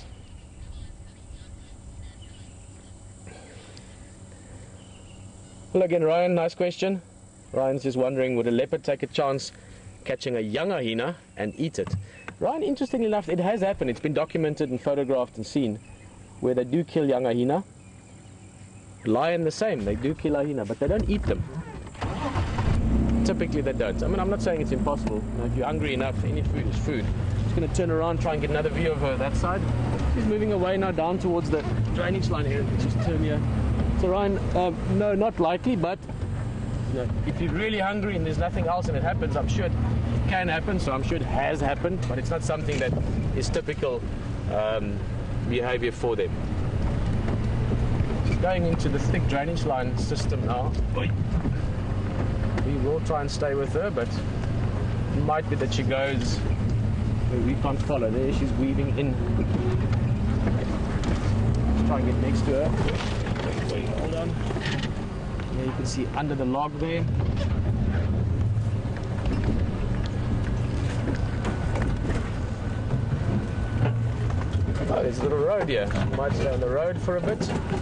Well, again, Ryan, nice question. Ryan's just wondering, would a leopard take a chance catching a young hyena and eat it? Ryan, interestingly enough, it has happened. It's been documented and photographed and seen where they do kill young hyena. Lion the same, they do kill hyena, but they don't eat them. Typically they don't. I mean, I'm not saying it's impossible. You know, if you're hungry enough, any food is food. Just going to turn around, try and get another view of her that side. She's moving away now down towards the drainage line here. Just turn here. So Ryan, no, not likely, but you know, if you're really hungry and there's nothing else and it happens, I'm sure it can happen, so I'm sure it has happened, but it's not something that is typical behavior for them. Just going into the thick drainage line system now. We will try and stay with her, but it might be that she goes where we can't follow. There she's weaving in. Let's try and get next to her. Wait, hold on. There you can see under the log there. Oh, there's a little road here. We might stay on the road for a bit.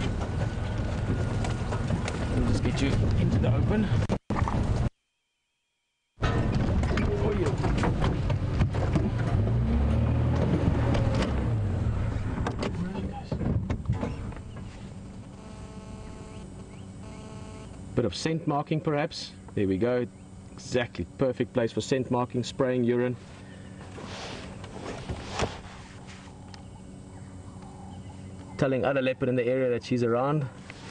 We'll just get you into the open. Oh, yeah. Bit of scent marking perhaps. There we go. Exactly. Perfect place for scent marking, spraying urine. Telling other leopard in the area that she's around.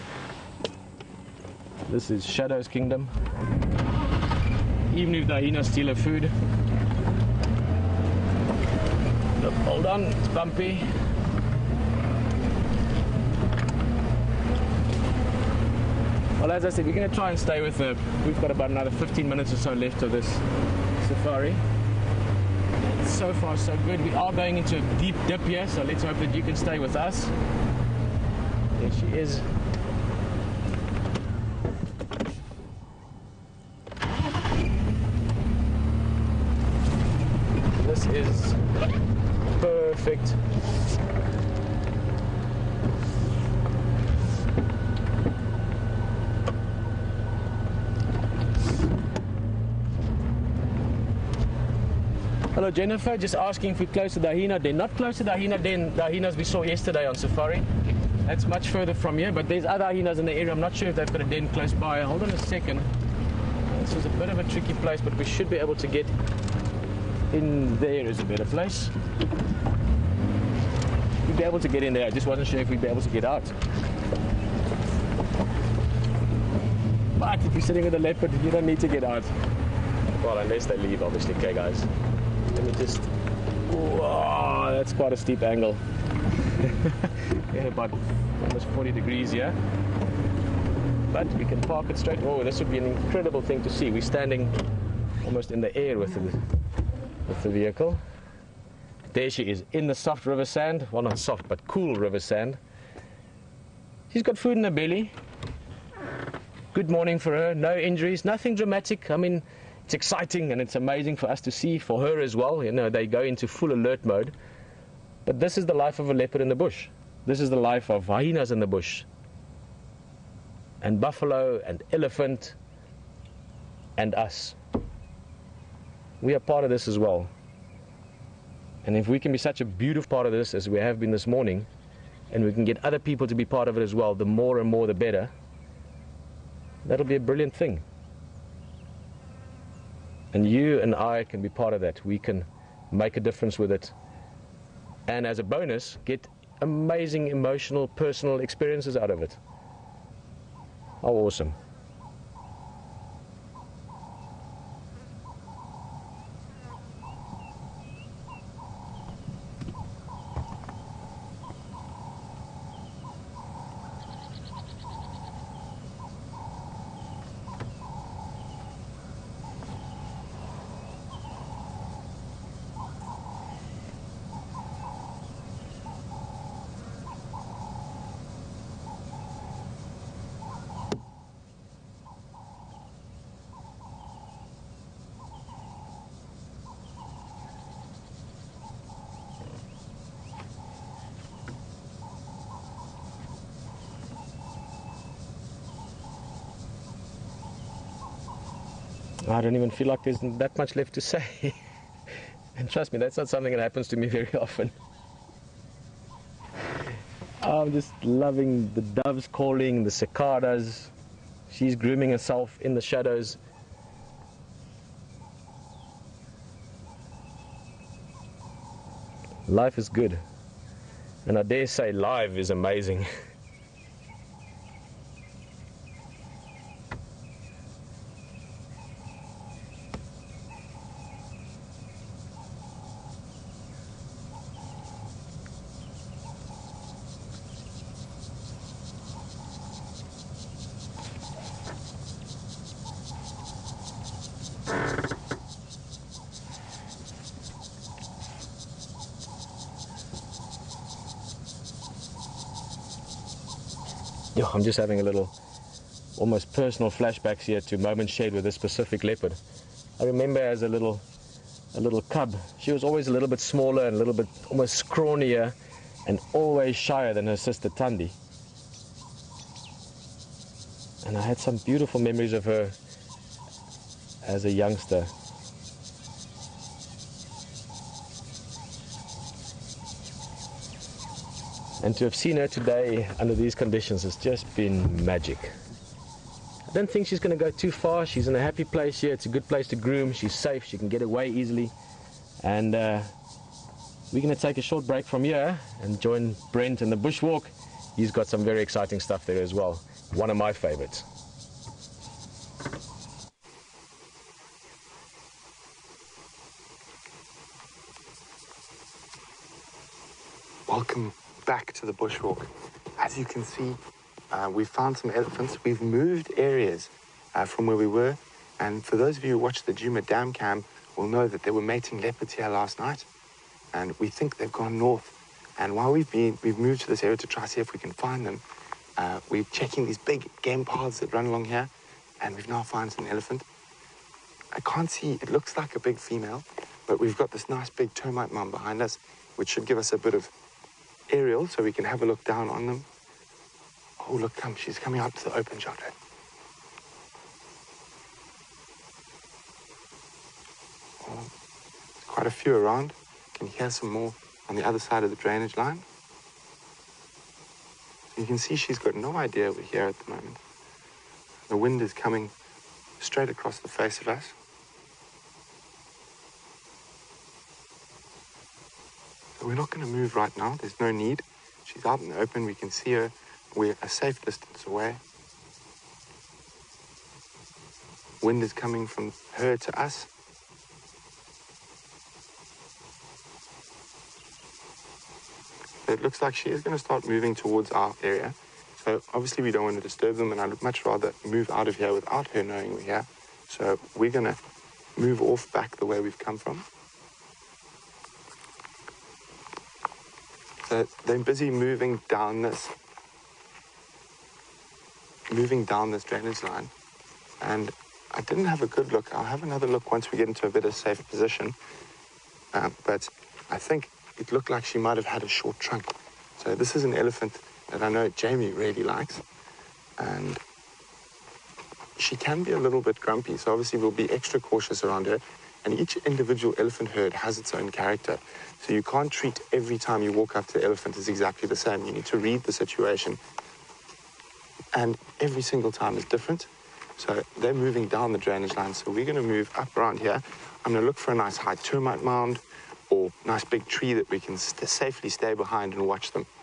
This is Shadow's kingdom. Even if the hyenas steal her food. Look, hold on, it's bumpy. Well, as I said, we're going to try and stay with her. We've got about another 15 minutes or so left of this safari. So far, so good. We are going into a deep dip here, so let's hope that you can stay with us. There she is. This is perfect. Hello Jennifer, just asking if we're close to the hyena den. Not close to the hyena den, the hyenas we saw yesterday on safari. That's much further from here, but there's other hyenas in the area. I'm not sure if they've got a den close by. Hold on a second. This is a bit of a tricky place, but we should be able to get in there. Is a better place. We'd be able to get in there. I just wasn't sure if we'd be able to get out. But if you're sitting with a leopard, you don't need to get out. Well, unless they leave, obviously. Okay, guys. Let me just... Whoa, that's quite a steep angle. Yeah, about almost 40 degrees here. But we can park it straight. Oh, this would be an incredible thing to see. We're standing almost in the air with the vehicle. There she is, in the soft river sand. Well, not soft, but cool river sand. She's got food in her belly. Good morning for her. No injuries, nothing dramatic. I mean, it's exciting and it's amazing for us to see, for her as well. You know, they go into full alert mode. But this is the life of a leopard in the bush. This is the life of hyenas in the bush. And buffalo and elephant and us. We are part of this as well. And if we can be such a beautiful part of this as we have been this morning, and we can get other people to be part of it as well, the more and more the better, that'll be a brilliant thing. And you and I can be part of that. We can make a difference with it. And as a bonus, get amazing emotional, personal experiences out of it. How awesome. I don't even feel like there's that much left to say. And trust me, that's not something that happens to me very often. I'm just loving the doves calling, the cicadas. She's grooming herself in the shadows. Life is good. And I dare say life is amazing. Yo, I'm just having a little, almost personal flashbacks here to moments shared with this specific leopard. I remember as a little cub, she was always a little bit smaller and a little bit almost scrawnier, and always shyer than her sister Thandi. And I had some beautiful memories of her as a youngster. And to have seen her today under these conditions has just been magic. I don't think she's going to go too far. She's in a happy place here. It's a good place to groom. She's safe. She can get away easily. And we're going to take a short break from here and join Brent in the bushwalk. He's got some very exciting stuff there as well. One of my favorites. Welcome back to the bushwalk. As you can see, we've found some elephants. We've moved areas from where we were. And for those of you who watched the Djuma Dam Cam will know that there were mating leopards here last night. And we think they've gone north. And while we've moved to this area to try to see if we can find them, we're checking these big game paths that run along here. And we've now found an elephant. I can't see, it looks like a big female, but we've got this nice big termite mound behind us, which should give us a bit of aerial so we can have a look down on them. Oh, look, she's coming out to the open shot. Oh, quite a few around. Can hear some more on the other side of the drainage line. You can see she's got no idea we're here at the moment. The wind is coming straight across the face of us. So we're not going to move right now. There's no need. She's out in the open. We can see her. We're a safe distance away. Wind is coming from her to us. It looks like she is going to start moving towards our area. So obviously we don't want to disturb them, and I'd much rather move out of here without her knowing we're here. So we're going to move off back the way we've come from. So they're busy moving down this drainage line. And I didn't have a good look. I'll have another look once we get into a better safe position. But I think it looked like she might have had a short trunk. So this is an elephant that I know Jamie really likes. And she can be a little bit grumpy, so obviously we'll be extra cautious around her. And each individual elephant herd has its own character. So you can't treat every time you walk up to the elephant as exactly the same. You need to read the situation. And every single time is different. So they're moving down the drainage line, so we're going to move up around here. I'm going to look for a nice high termite mound or nice big tree that we can safely stay behind and watch them.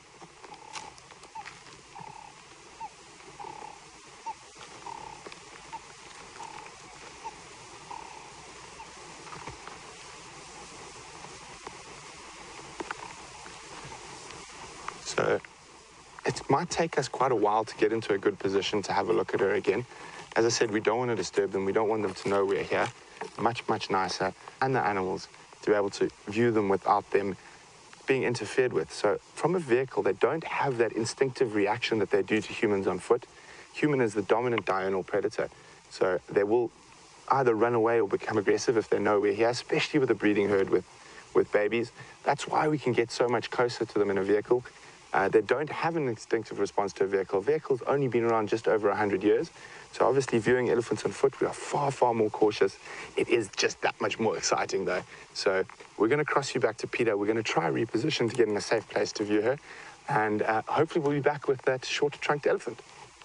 So it might take us quite a while to get into a good position to have a look at her again. As I said, we don't want to disturb them. We don't want them to know we're here. Much, much nicer, and the animals, to be able to view them without them being interfered with. So from a vehicle, they don't have that instinctive reaction that they do to humans on foot. Human is the dominant diurnal predator. So they will either run away or become aggressive if they know we're here, especially with a breeding herd with babies. That's why we can get so much closer to them in a vehicle. They don't have an instinctive response to a vehicle. Vehicle's only been around just over 100 years. So obviously viewing elephants on foot, we are far, far more cautious. It is just that much more exciting though. So we're going to cross you back to Peter. We're going to try reposition to get in a safe place to view her. And hopefully we'll be back with that short-trunked elephant.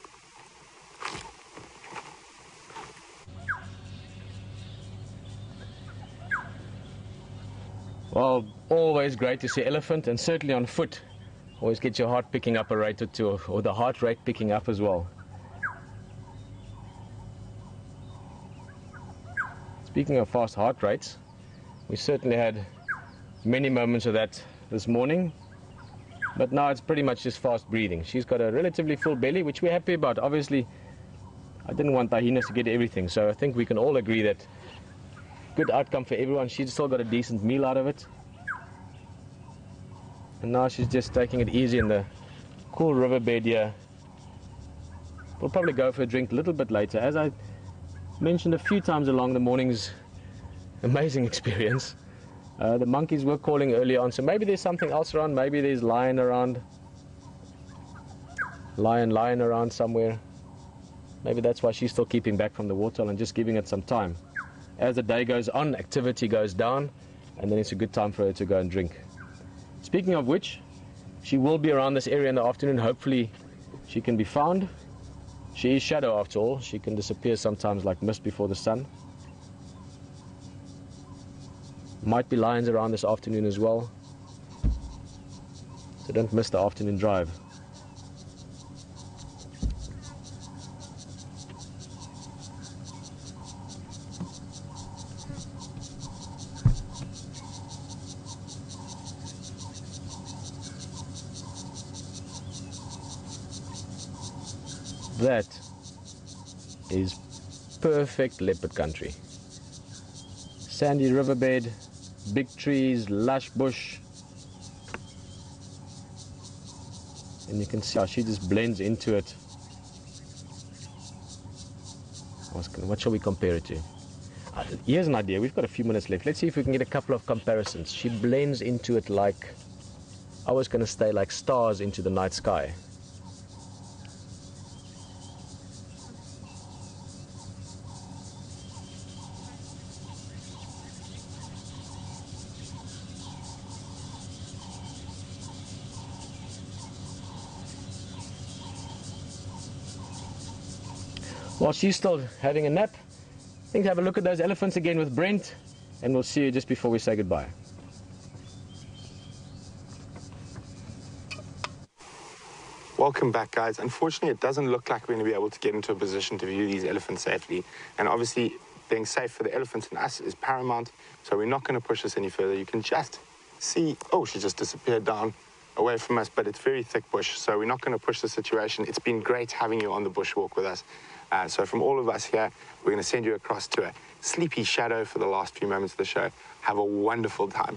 Well, always great to see elephant, and certainly on foot. Always get your heart picking up a rate or two, or the heart rate picking up as well. Speaking of fast heart rates, we certainly had many moments of that this morning, but now it's pretty much just fast breathing. She's got a relatively full belly, which we're happy about. Obviously, I didn't want the hyenas to get everything, so I think we can all agree that good outcome for everyone. She's still got a decent meal out of it. And now she's just taking it easy in the cool riverbed here. We'll probably go for a drink a little bit later. As I mentioned a few times along the morning's amazing experience, The monkeys were calling earlier on, so maybe there's something else around. Maybe there's lion around. Lion around somewhere. Maybe that's why she's still keeping back from the waterhole and just giving it some time. As the day goes on, activity goes down, and then it's a good time for her to go and drink. Speaking of which, she will be around this area in the afternoon. Hopefully she can be found. She is shadow after all. She can disappear sometimes like mist before the sun. Might be lions around this afternoon as well. So don't miss the afternoon drive. That is perfect leopard country. Sandy riverbed, big trees, lush bush. And you can see how she just blends into it. What shall we compare it to? Here's an idea. We've got a few minutes left. Let's see if we can get a couple of comparisons. She blends into it like, I was going to say, like stars into the night sky. While she's still having a nap, I think have a look at those elephants again with Brent, and we'll see you just before we say goodbye. Welcome back, guys. Unfortunately, it doesn't look like we're going to be able to get into a position to view these elephants safely. And obviously, being safe for the elephants and us is paramount, so we're not going to push this any further. You can just see, oh, she just disappeared down away from us, but it's very thick bush, so we're not going to push the situation. It's been great having you on the bushwalk with us. So from all of us here, we're going to send you across to a sleepy shadow for the last few moments of the show. Have a wonderful time.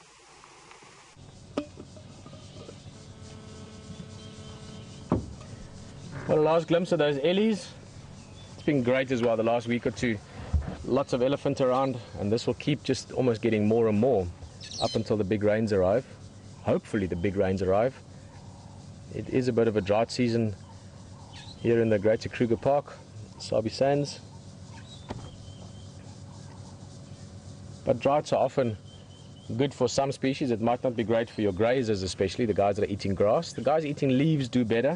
Well, a last glimpse of those ellies. It's been great as well the last week or two. Lots of elephant around, and this will keep just almost getting more and more up until the big rains arrive. Hopefully the big rains arrive. It is a bit of a drought season here in the Greater Kruger Park, Sabi Sands. But droughts are often good for some species. It might not be great for your grazers, especially the guys that are eating grass. The guys eating leaves do better.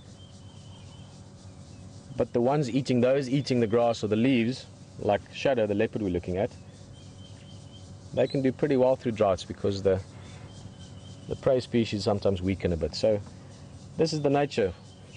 But the ones eating the grass or the leaves, like Shadow, the leopard we're looking at, they can do pretty well through droughts because the prey species sometimes weaken a bit. So this is the nature.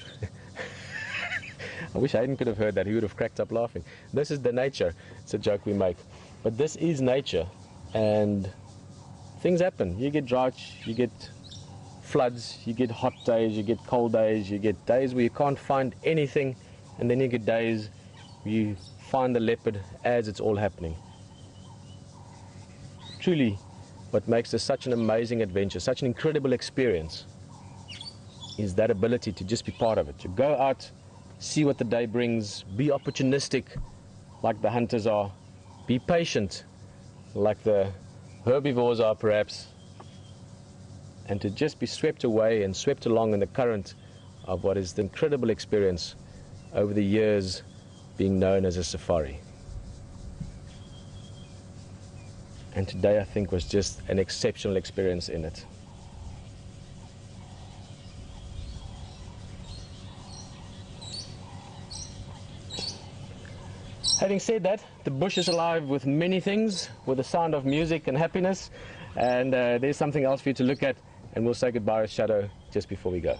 I wish Hayden could have heard that. He would have cracked up laughing. This is the nature. It's a joke we make. But this is nature. And things happen. You get droughts, you get floods, you get hot days, you get cold days, you get days where you can't find anything, and then you get days where you find the leopard as it's all happening. Truly, what makes this such an amazing adventure, such an incredible experience, is that ability to just be part of it. To go out, see what the day brings, be opportunistic like the hunters are, be patient like the herbivores are perhaps, and to just be swept away and swept along in the current of what is the incredible experience over the years being known as a safari. And today I think was just an exceptional experience in it. Having said that, the bush is alive with many things, with the sound of music and happiness, and there's something else for you to look at, and we'll say goodbye with Shadow just before we go.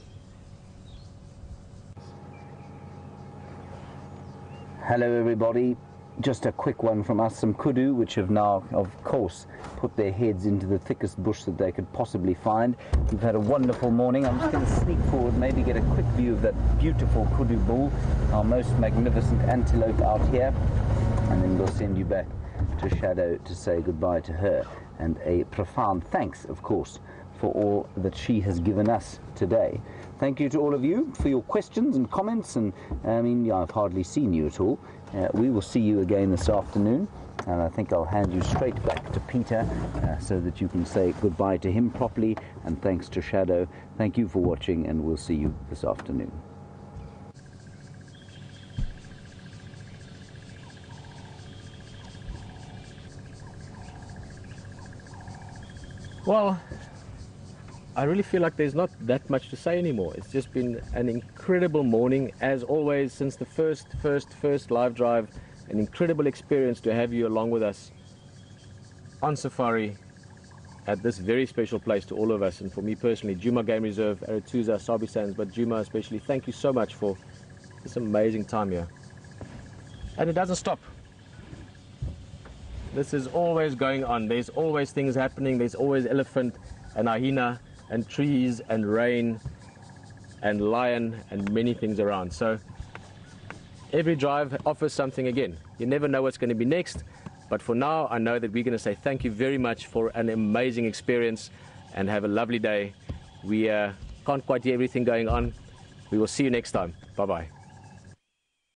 Hello everybody, just a quick one from us, some kudu which have now of course put their heads into the thickest bush that they could possibly find. We've had a wonderful morning. I'm just going to sneak forward, maybe get a quick view of that beautiful kudu bull, our most magnificent antelope out here, and then we'll send you back to Shadow to say goodbye to her, and a profound thanks of course for all that she has given us today. Thank you to all of you for your questions and comments, and I mean, I've hardly seen you at all. We will see you again this afternoon, And I think I'll hand you straight back to Peter so that you can say goodbye to him properly. And thanks to Shadow. Thank you for watching, and we'll see you this afternoon. Well, I really feel like there's not that much to say anymore. It's just been an incredible morning, as always, since the first live drive. An incredible experience to have you along with us on safari at this very special place to all of us. And for me personally, Djuma Game Reserve, Arathusa, Sabi Sands, but Djuma especially, thank you so much for this amazing time here. And it doesn't stop. This is always going on. There's always things happening. There's always elephant and hyena and trees and rain and lion and many things around. So every drive offers something again. You never know what's going to be next. But for now, I know that we're going to say thank you very much for an amazing experience and have a lovely day. We can't quite hear everything going on. We will see you next time. Bye-bye.